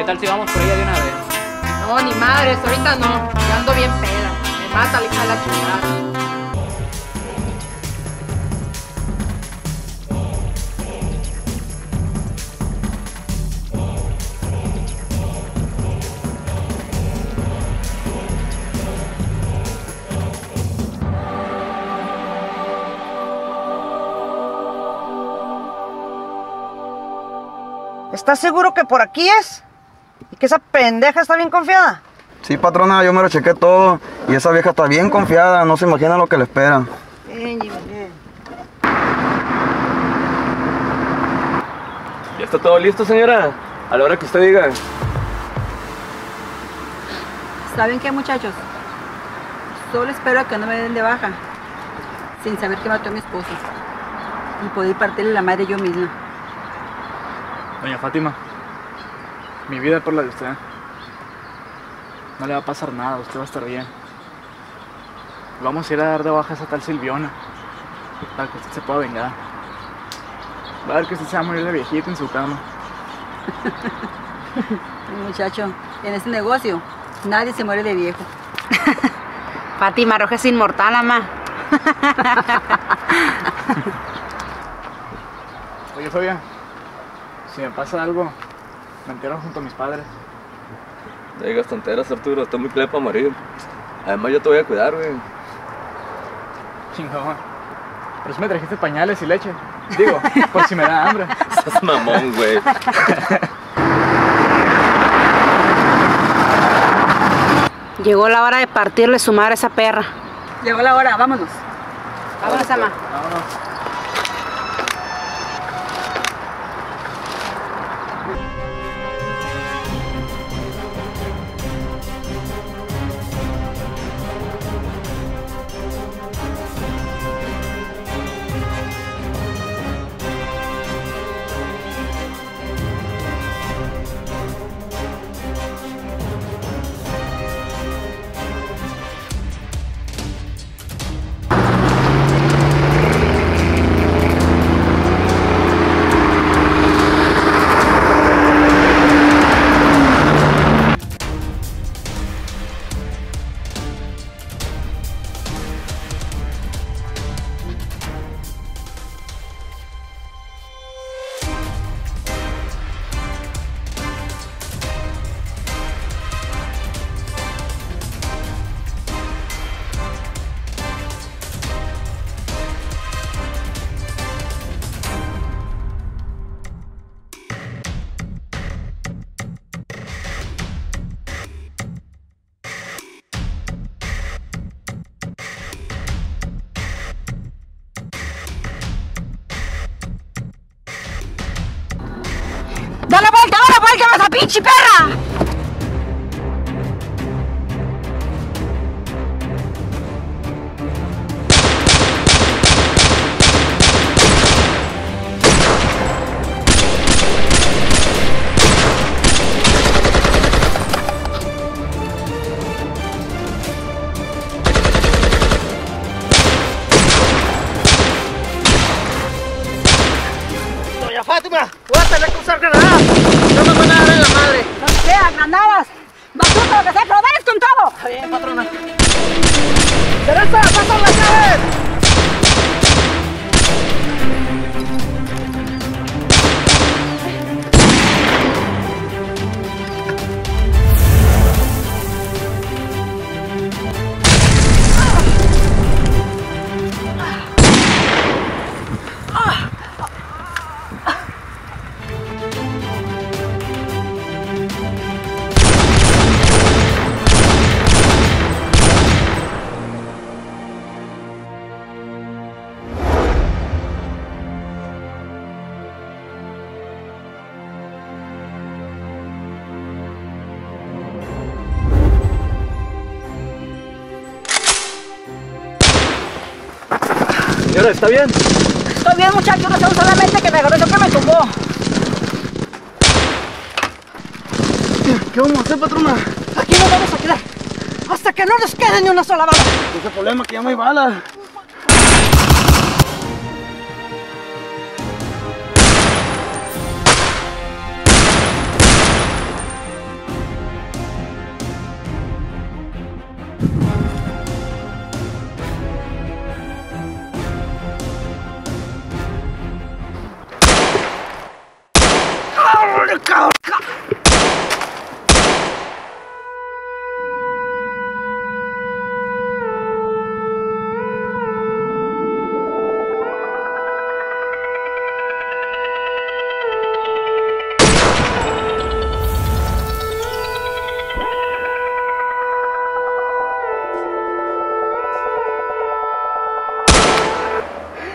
tal si vamos por ella de una vez? No, ni madres, ahorita no. Yo ando bien peda. Me mata la hija de la chingada. ¿Estás seguro que por aquí es? ¿Y que esa pendeja está bien confiada? Sí, patrona, yo me lo chequé todo. Y esa vieja está bien confiada, no se imagina lo que le espera. Bien, bien, bien. ¿Ya está todo listo, señora? A la hora que usted diga. ¿Saben qué, muchachos? Solo espero que no me den de baja, sin saber que mató a mi esposo. Y poder partirle la madre yo misma. Doña Fátima, mi vida es por la de usted. No le va a pasar nada, usted va a estar bien. Vamos a ir a dar de baja a esa tal Silviona, para que usted se pueda vengar. Va a ver que usted se va a morir de viejito en su cama. Muchacho, en este negocio nadie se muere de viejo. Fátima Roja es inmortal, mamá. Oye, Fabia, si me pasa algo, me entierro junto a mis padres. No digas tonteras, Arturo, estoy muy claro para morir. Además, yo te voy a cuidar, güey. Chingón. Pero si me trajiste pañales y leche. Digo, por si me da hambre. Estás mamón, güey. Llegó la hora de partirle su madre a esa perra. Llegó la hora, vámonos. Vámonos, mamá. Vámonos. ¡Dale vuelta, dale vuelta a esa pinche perra! Doña Fátima, voy a tener que usar granadas. No me van a dar en la madre. ¡No sea, granadas! ¡Bazooka, lo que sea, pero dales con todo! Está bien, patrona. ¡Teresa, pasan las llaves! Señora, ¿está bien? Estoy bien, muchachos, no sé solamente que me agarró eso que me tumbó. ¿Qué vamos a hacer, patrona? Aquí nos vamos a quedar hasta que no nos quede ni una sola bala. Ese problema que ya no hay balas.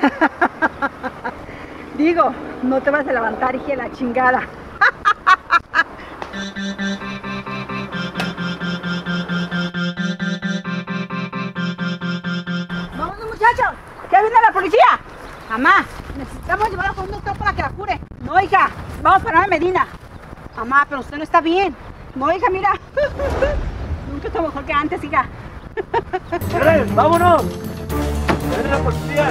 Digo, no te vas a levantar, hija de la chingada. ¡Vámonos, muchachos! ¡Que viene la policía! Mamá, necesitamos llevarla con un doctor para que la cure. No, hija, vamos para Nueva Medina. Mamá, pero usted no está bien. No, hija, mira. Nunca está mejor que antes, hija. ¡Vámonos! ¡Viene la policía!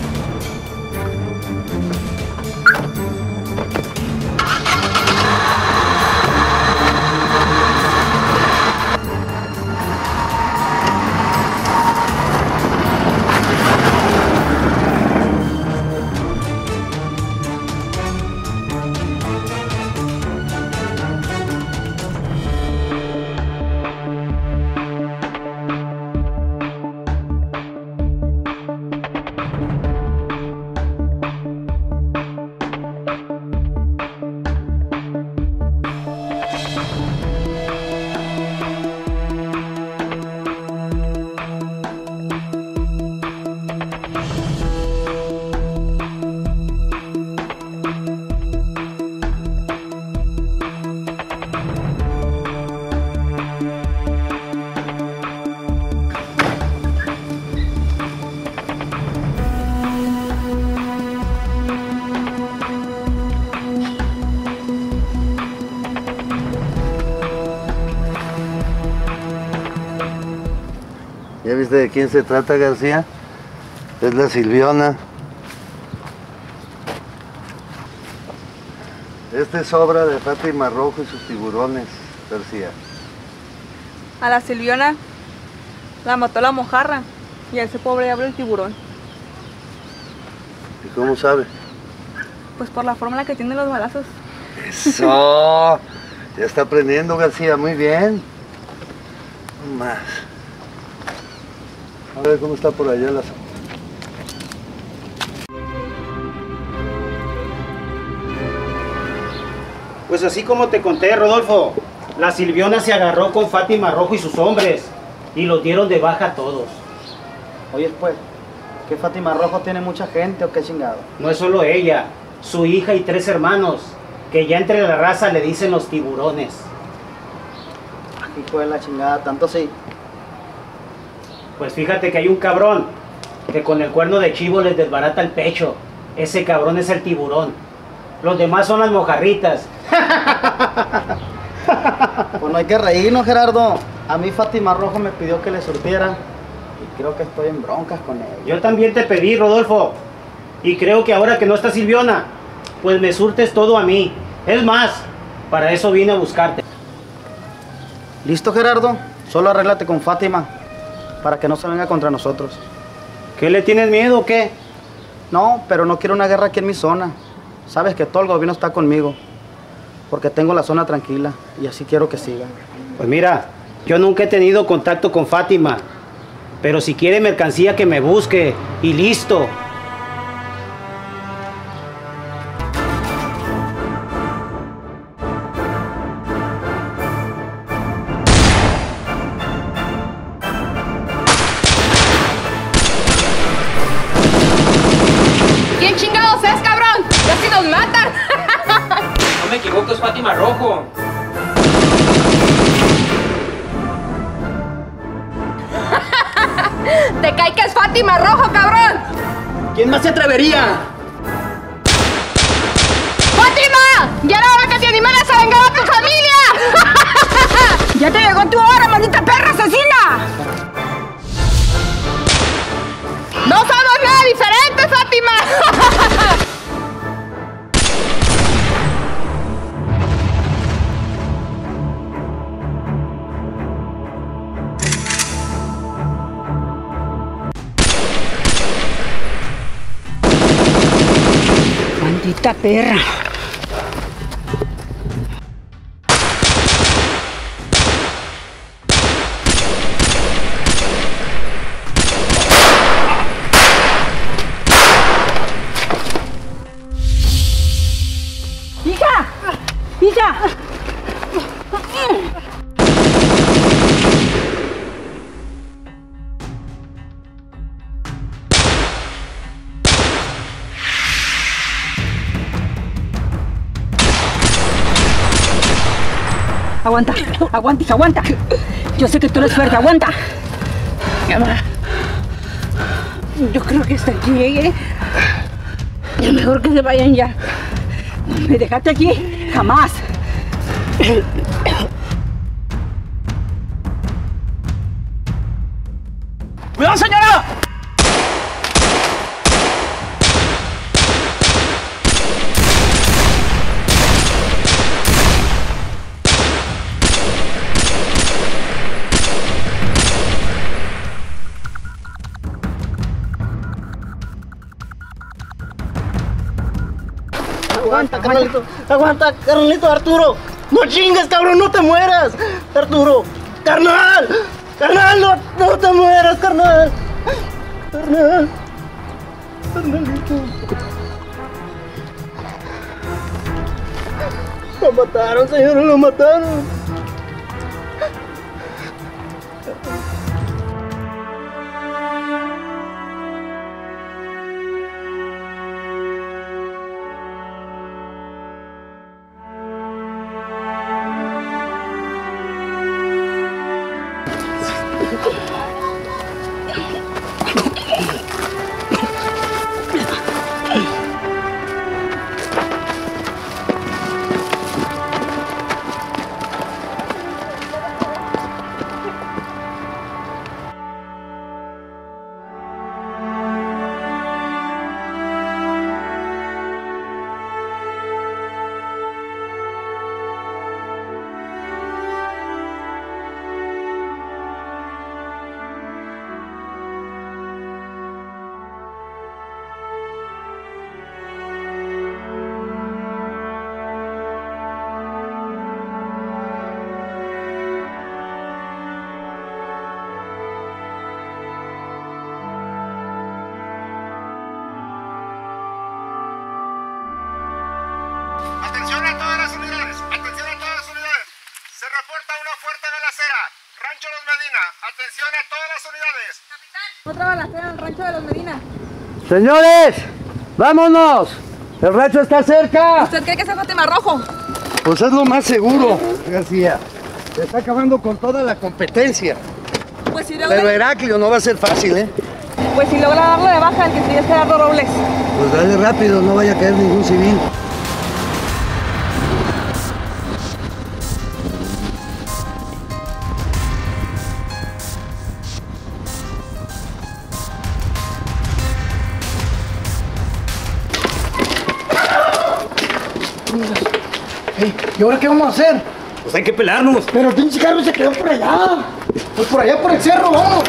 ¿Ya viste de quién se trata, García? Es la Silviona. Esta es obra de Fátima Rojo y sus tiburones, García. A la Silviona la mató la mojarra y a ese pobre abre el tiburón. ¿Y cómo sabe? Pues por la forma en la que tiene los balazos. ¡Eso! Ya está aprendiendo, García, muy bien. Más. A ver cómo está por allá la zona. Pues así como te conté, Rodolfo, la Silviona se agarró con Fátima Rojo y sus hombres y los dieron de baja a todos. Oye, pues, ¿qué Fátima Rojo tiene mucha gente o qué chingado? No es solo ella, su hija y tres hermanos, que ya entre la raza le dicen los tiburones. Hijo de la chingada, tanto sí. Pues fíjate que hay un cabrón que con el cuerno de chivo les desbarata el pecho. Ese cabrón es el tiburón. Los demás son las mojarritas. Pues no hay que reírnos, Gerardo. A mí Fátima Rojo me pidió que le surtiera y creo que estoy en broncas con ella. Yo también te pedí, Rodolfo. Y creo que ahora que no está Silviona, pues me surtes todo a mí. Es más, para eso vine a buscarte. ¿Listo, Gerardo? Solo arréglate con Fátima para que no se venga contra nosotros. ¿Qué, le tienes miedo o qué? No, pero no quiero una guerra aquí en mi zona. Sabes que todo el gobierno está conmigo, porque tengo la zona tranquila y así quiero que siga. Pues mira, yo nunca he tenido contacto con Fátima, pero si quiere mercancía que me busque y listo. ¿Quién chingados es, cabrón? ¡Ya si nos matan! No me equivoco, es Fátima Rojo. ¡Te cae que es Fátima Rojo, cabrón! ¿Quién más se atrevería? ¡Fátima! ¡Ya era hora que te animaras a vengar a tu familia! ¡Ya te llegó tu hora, maldita perra asesina! ¡No somos nada diferentes, Fátima! ¡Maldita perra! ¡Hija! ¡Hija! aguanta, aguanta, hija, aguanta. Yo sé que tú eres fuerte, aguanta. Mamá, yo creo que hasta aquí llegué. Es mejor que se vayan ya. No me dejaste aquí, jamás. ¡Cuidado, señora! Aguanta, carnalito. Aguanta, carnalito, Arturo. No chingues, cabrón, no te mueras. Arturo. Carnal. Carnal, no, no te mueras, carnal. Carnal. Carnalito. Lo mataron, señores, lo mataron. Atención a todas las unidades, atención a todas las unidades. Se reporta una fuerte balacera. Rancho Los Medina, atención a todas las unidades. Capitán. Otra balacera en el rancho de Los Medina. Señores, vámonos. El rancho está cerca. ¿Usted cree que es Fátima Rojo? Pues es lo más seguro, García. Se está acabando con toda la competencia. Pues si logra... Pero Heraclio no va a ser fácil, ¿eh? Pues si logra darle de baja al que sigue Gerardo Robles. Pues dale rápido, no vaya a caer ningún civil. Hey, ¿y ahora qué vamos a hacer? Pues hay que pelarnos. Pero el pinche carro se quedó por allá. Pues por allá por el cerro, vamos.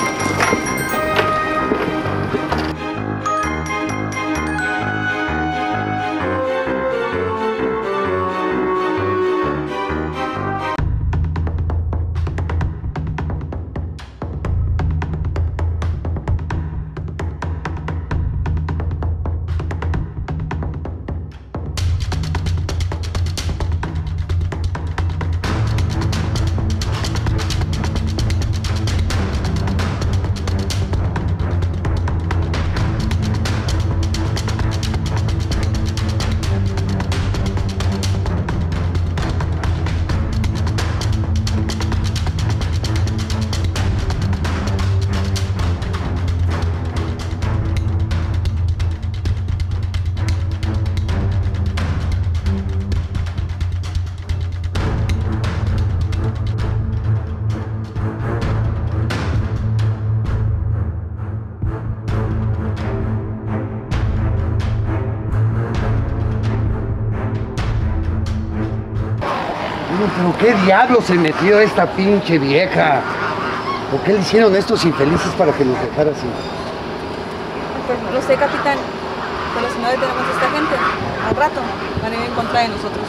Pero qué diablos se metió esta pinche vieja. ¿Por qué le hicieron estos infelices para que nos dejara así? Pues no lo sé, capitán. Pero si no detenemos a esta gente, al rato van a ir en contra de nosotros.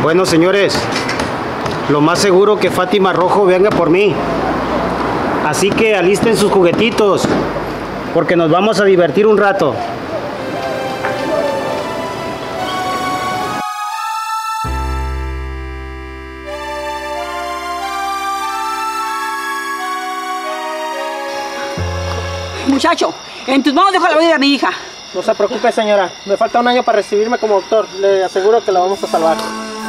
Bueno, señores, lo más seguro que Fátima Rojo venga por mí. Así que alisten sus juguetitos, porque nos vamos a divertir un rato. Muchacho, en tus manos dejo la vida de mi hija. No se preocupe, señora. Me falta un año para recibirme como doctor. Le aseguro que la vamos a salvar.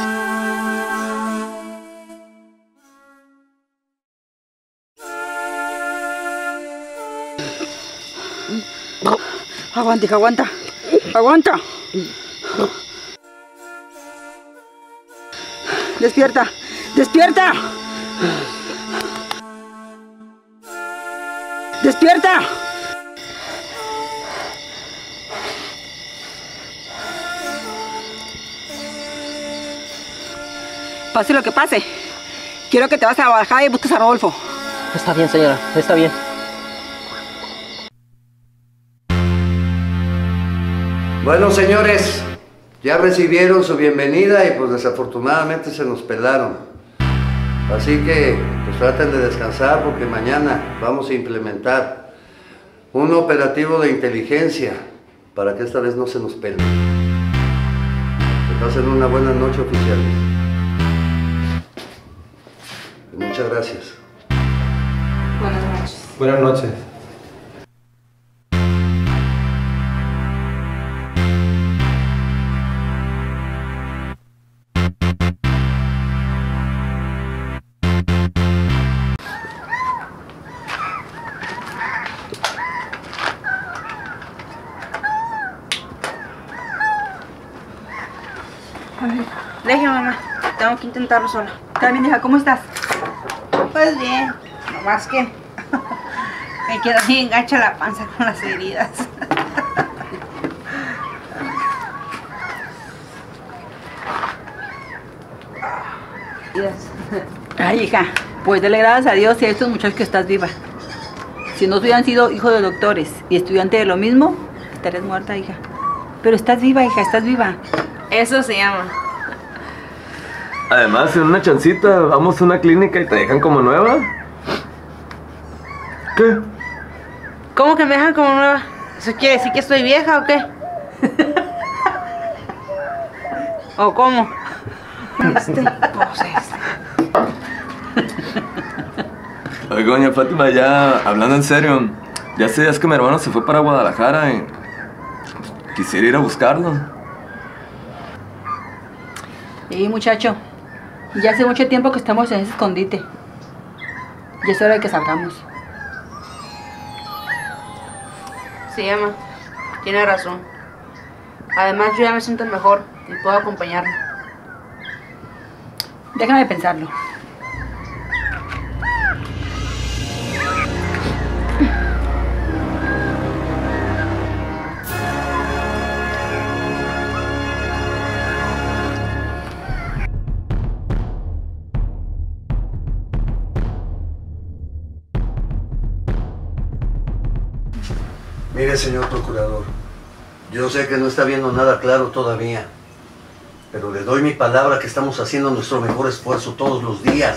Aguanta, hija, aguanta. Aguanta. Despierta. Despierta. Despierta. Pase lo que pase. Quiero que te vas a Guadalajara y busques a Rodolfo. Está bien, señora. Está bien. Bueno, señores, ya recibieron su bienvenida y pues desafortunadamente se nos pelaron. Así que pues traten de descansar porque mañana vamos a implementar un operativo de inteligencia para que esta vez no se nos pelen. Que pasen una buena noche, oficiales. Y muchas gracias. Buenas noches. Buenas noches. Déjame, mamá. Tengo que intentarlo sola. También, hija, ¿cómo estás? Pues bien. Nomás que me queda bien gacha la panza con las heridas. Dios. Ay, hija, pues dale gracias a Dios y a estos muchachos que estás viva. Si no hubieran sido hijos de doctores y estudiantes de lo mismo, estarías muerta, hija. Pero estás viva, hija, estás viva. Eso se llama. Además, en una chancita, vamos a una clínica y te dejan como nueva. ¿Qué? ¿Cómo que me dejan como nueva? ¿Eso quiere decir que estoy vieja o qué? ¿O cómo? Este, pues este. Oiga, doña Fátima, ya hablando en serio, ya hace días que mi hermano se fue para Guadalajara y quisiera ir a buscarlo. Sí, muchacho, ya hace mucho tiempo que estamos en ese escondite. Ya es hora de que salgamos. Sí, Emma, tiene razón. Además, yo ya me siento mejor y puedo acompañarlo. Déjame pensarlo. Mire, señor procurador, yo sé que no está viendo nada claro todavía, pero le doy mi palabra que estamos haciendo nuestro mejor esfuerzo todos los días.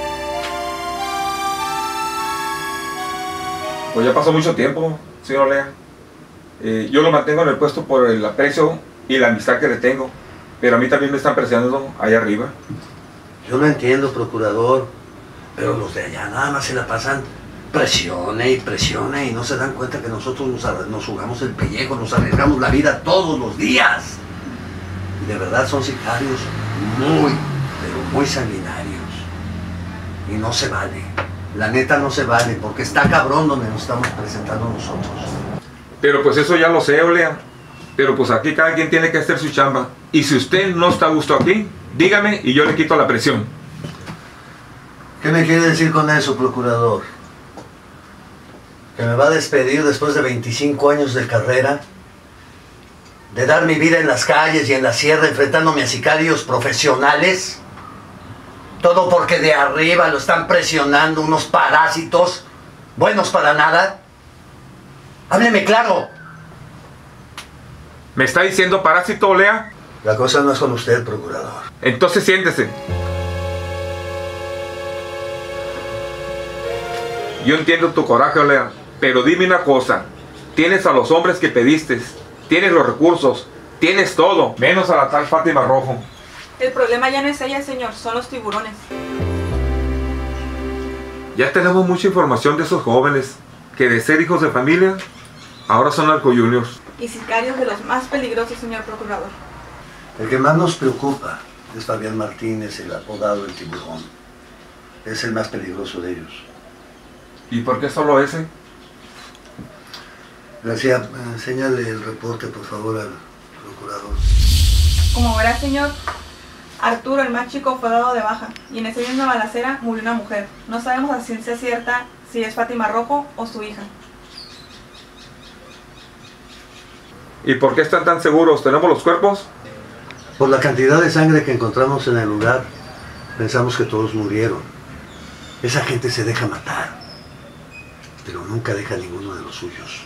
Pues ya pasó mucho tiempo, señor Olea. Eh, yo lo mantengo en el puesto por el aprecio y la amistad que le tengo, pero a mí también me están presionando allá arriba. Yo lo entiendo, procurador, pero los de allá nada más se la pasan presione y presione y no se dan cuenta que nosotros nos, nos jugamos el pellejo, nos arriesgamos la vida todos los días. Y de verdad son sicarios muy, pero muy sanguinarios. Y no se vale. La neta no se vale, porque está cabrón donde nos estamos presentando nosotros. Pero pues eso ya lo sé, Olea. Pero pues aquí cada quien tiene que hacer su chamba. Y si usted no está a gusto aquí, dígame y yo le quito la presión. ¿Qué me quiere decir con eso, procurador? ¿Que me va a despedir después de veinticinco años de carrera? ¿De dar mi vida en las calles y en la sierra enfrentándome a sicarios profesionales? ¿Todo porque de arriba lo están presionando unos parásitos buenos para nada? ¡Hábleme claro! ¿Me está diciendo parásito, Olea? La cosa no es con usted, procurador. Entonces siéntese. Yo entiendo tu coraje, Olea, pero dime una cosa. Tienes a los hombres que pediste, tienes los recursos, tienes todo, menos a la tal Fátima Rojo. El problema ya no es ella, señor, son los tiburones. Ya tenemos mucha información de esos jóvenes, que de ser hijos de familia, ahora son narcojuniors. Y sicarios de los más peligrosos, señor procurador. El que más nos preocupa es Fabián Martínez, el apodado El Tiburón. Es el más peligroso de ellos. ¿Y por qué solo ese? Gracias. Enséñale el reporte, por favor, al procurador. Como verá, señor, Arturo, el más chico, fue dado de baja. Y en esa misma balacera murió una mujer. No sabemos a ciencia cierta si es Fátima Rojo o su hija. ¿Y por qué están tan seguros? ¿Tenemos los cuerpos? Por la cantidad de sangre que encontramos en el lugar, pensamos que todos murieron. Esa gente se deja matar, pero nunca deja a ninguno de los suyos.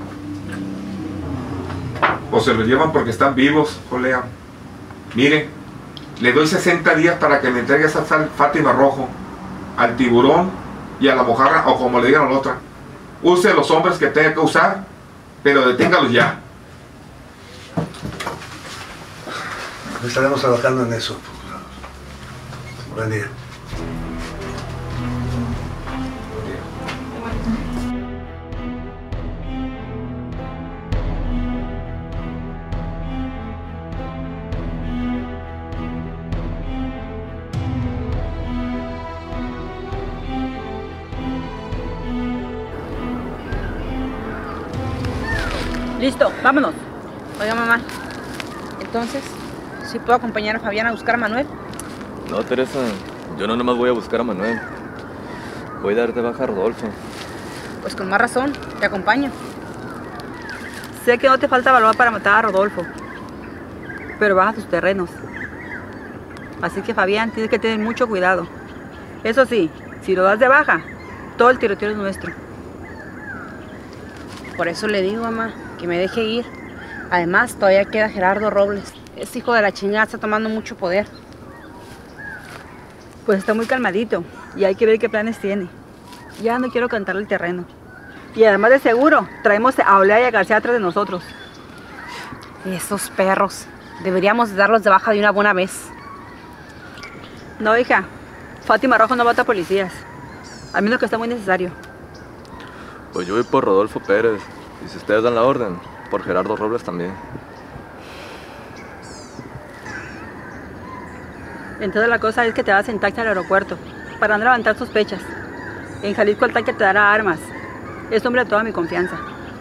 O se los llevan porque están vivos, Olea. Mire, le doy sesenta días para que me entregue esa sal Fátima Rojo, al Tiburón y a la Mojarra, o como le digan a la otra. Use los hombres que tenga que usar, pero deténgalos ya. Estaremos trabajando en eso, procurador. Buen día. Listo, vámonos. Oiga, mamá, entonces, ¿sí puedo acompañar a Fabián a buscar a Manuel? No, Teresa, yo no nomás voy a buscar a Manuel. Voy a darte baja a Rodolfo. Pues con más razón, te acompaño. Sé que no te falta valor para matar a Rodolfo, pero baja tus terrenos. Así que, Fabián, tienes que tener mucho cuidado. Eso sí, si lo das de baja, todo el tiroteo es nuestro. Por eso le digo, mamá, que me deje ir. Además, todavía queda Gerardo Robles. Ese hijo de la chingada está tomando mucho poder. Pues está muy calmadito y hay que ver qué planes tiene. Ya no quiero cantarle el terreno. Y además de seguro, traemos a Olea y a García atrás de nosotros. Esos perros. Deberíamos darlos de baja de una buena vez. No, hija. Fátima Rojo no mata policías. Al menos que está muy necesario. Pues yo voy por Rodolfo Pérez. Y si ustedes dan la orden, por Gerardo Robles también. Entonces la cosa es que te vas en taxi al aeropuerto para no levantar sospechas. En Jalisco el tanque te dará armas. Es hombre de toda mi confianza.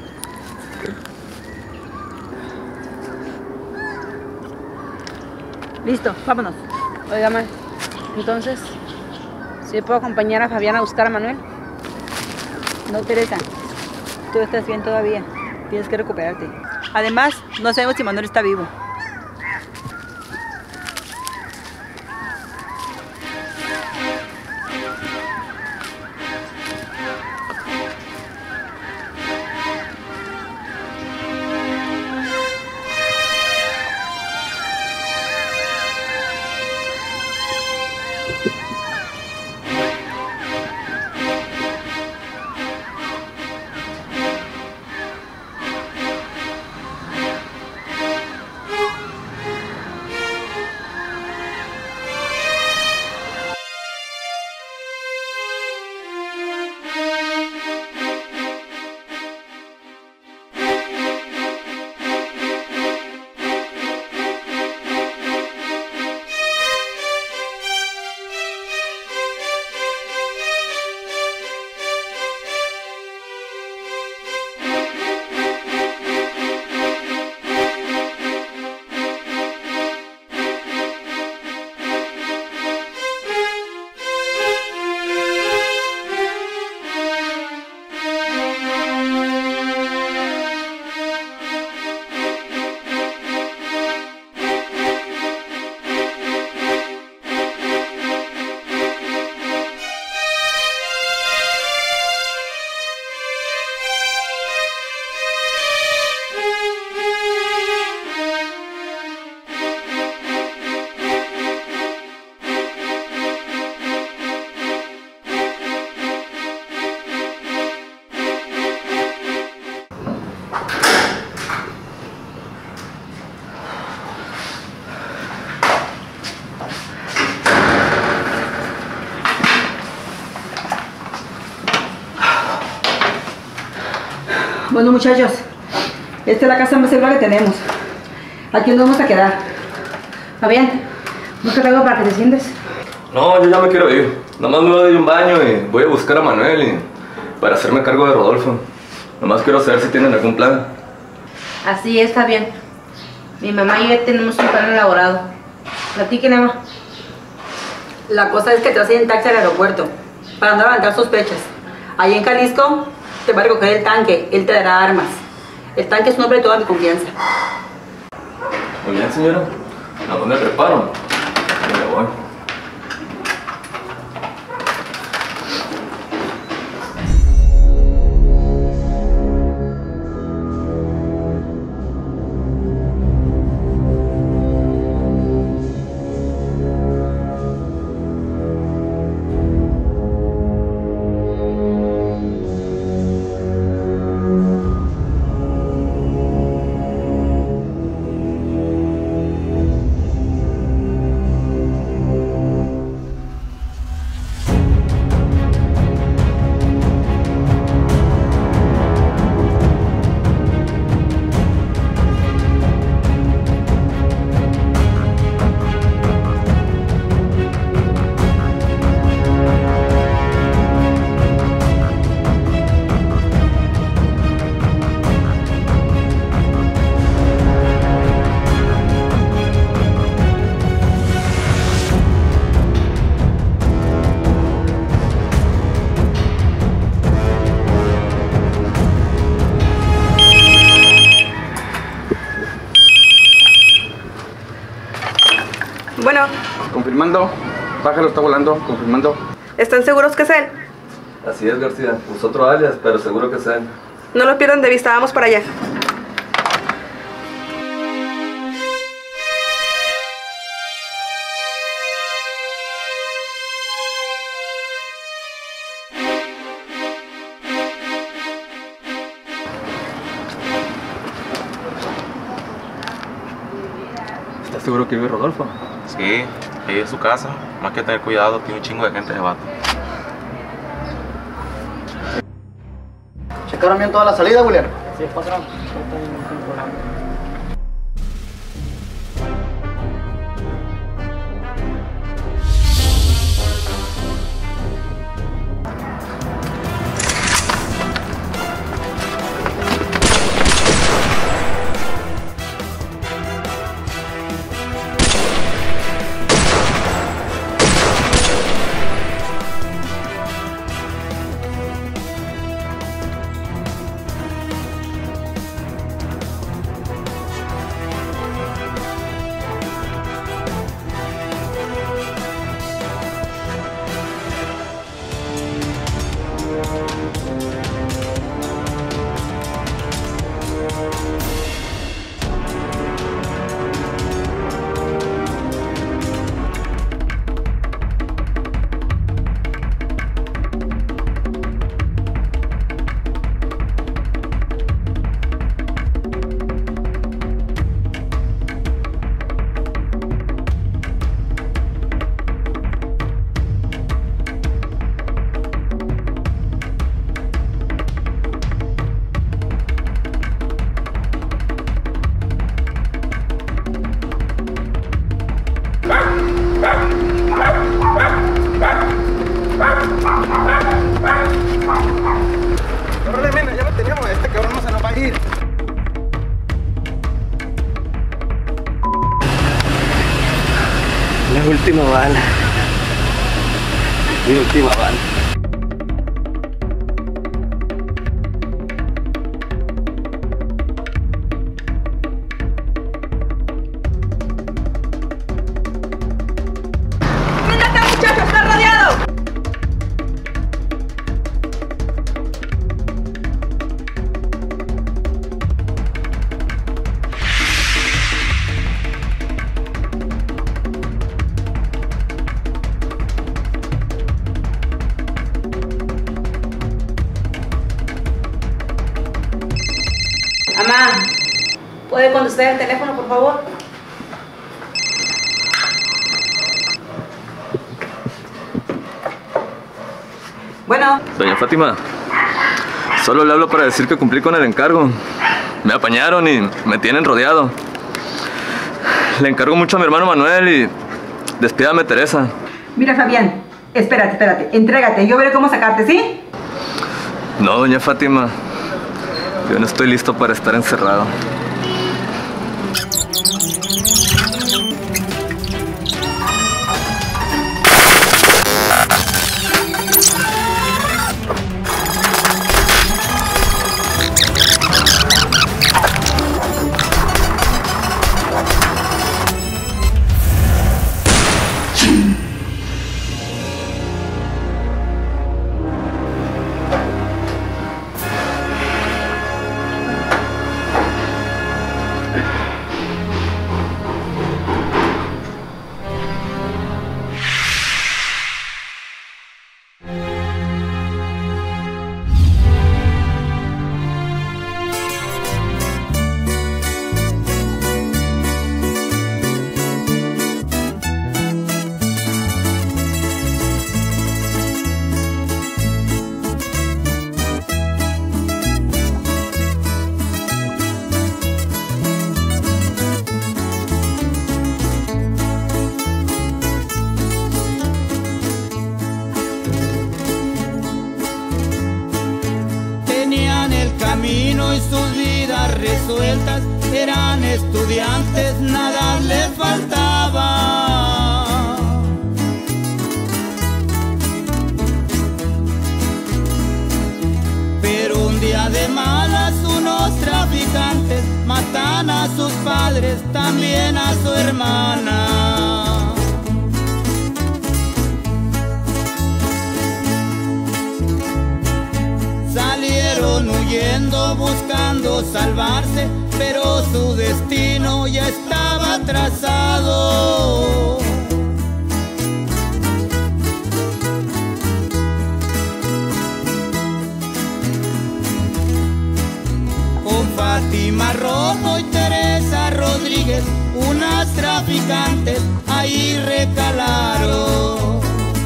Listo, vámonos. Oiga, ma, entonces, ¿sí puedo acompañar a Fabián a buscar a Manuel? No, Teresa. Tú estás bien todavía. Tienes que recuperarte. Además, no sabemos si Manuel está vivo. Bueno, muchachos, esta es la casa más segura que tenemos. Aquí nos vamos a quedar. Fabián, ¿buscas algo para que te sientes? No, yo ya me quiero ir. Nomás me voy a dar un baño y voy a buscar a Manuel y para hacerme cargo de Rodolfo. Nomás quiero saber si tienen algún plan. Así es, Fabián. Mi mamá y yo ya tenemos un plan elaborado. Platiquen, Emma. La cosa es que te vas a ir en taxi al aeropuerto para no levantar sospechas. Ahí en Jalisco te va a recoger el tanque, él te dará armas. El tanque es un hombre de toda mi confianza. Muy bien, señora. ¿A dónde me preparo? Y me voy. Bueno, Confirmando. Pájaro está volando. Confirmando. ¿están seguros que es él? Así es, García. Usó otro alias, pero seguro que es él. No lo pierdan de vista, vamos para allá. ¿Estás seguro que vive Rodolfo? Sí, ahí es su casa. Más que tener cuidado, tiene un chingo de gente de vato. ¿Checaron bien toda la salida, William? Sí, patrón. Órale, mena, ya lo tenemos. Este cabrón no se nos va a ir. La última bala. Mi última bala. ¡Muchachos, está rodeado! Mamá, ¿puede contestar el teléfono, por favor? Bueno, Doña Fátima, Solo le hablo para decir que cumplí con el encargo. Me apañaron y me tienen rodeado. Le encargo mucho a mi hermano Manuel y despídame, Teresa. Mira, Fabián, espérate, espérate, entrégate, yo veré cómo sacarte, ¿sí? No, doña Fátima, yo no estoy listo para estar encerrado. camino y sus vidas resueltas, eran estudiantes, nada les faltaba. Pero un día de malas unos traficantes matan a sus padres, también a su hermana. Salieron huyendo buscando salvarse, pero su destino ya estaba trazado. Con Fátima Rojo y Teresa Rodríguez, unas traficantes ahí recalaron.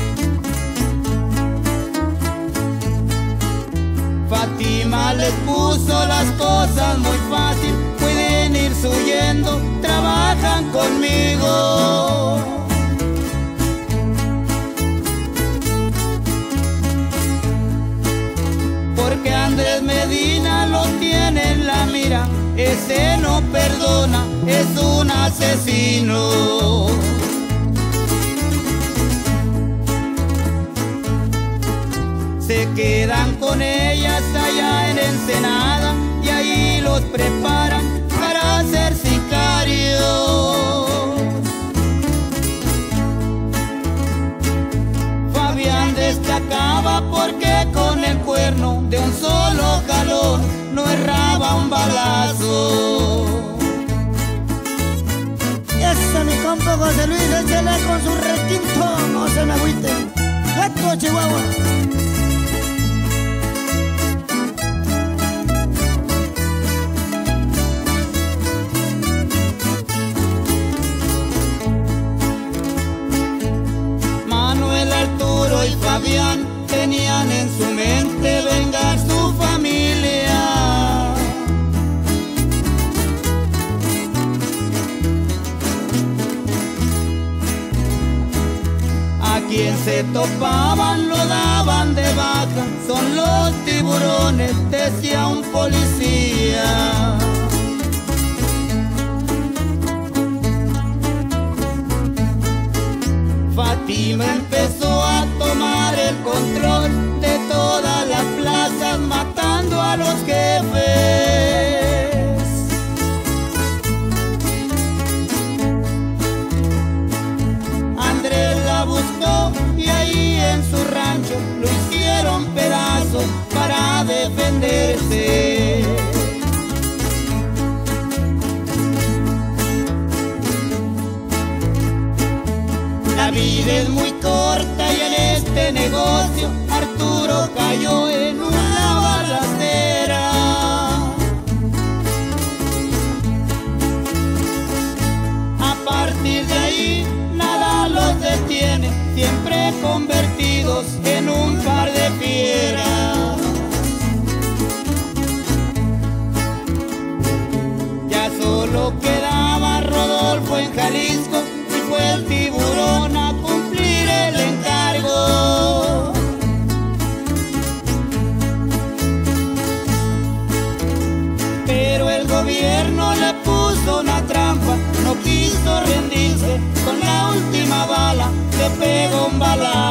Fátima les puso las cosas muy fácil, pueden irse huyendo, trabajan conmigo. Porque Andrés Medina lo tiene en la mira, ese no perdona, es un asesino. Se quedan con ellas allá en Ensenada y ahí los preparan para ser sicarios. Fabián destacaba porque con el cuerno de un solo jalón no erraba un balazo. Ese mi compa José Luis, échale con su requinto, no se me agüite. Esto, Chihuahua. Arturo y Fabián tenían en su mente vengar su familia. A quien se topaban lo daban de baja, son los tiburones, decía un policía. Fátima empezó a tomar el control de todas las plazas, matando a los jefes. Andrés la buscó y ahí en su rancho lo hicieron pedazos para defenderse. La vida es muy corta y en este negocio Arturo cayó en una balacera. A partir de ahí nada los detiene, siempre convertidos en un par de fieras. quiso rendirse, con la última bala le pegó un balazo.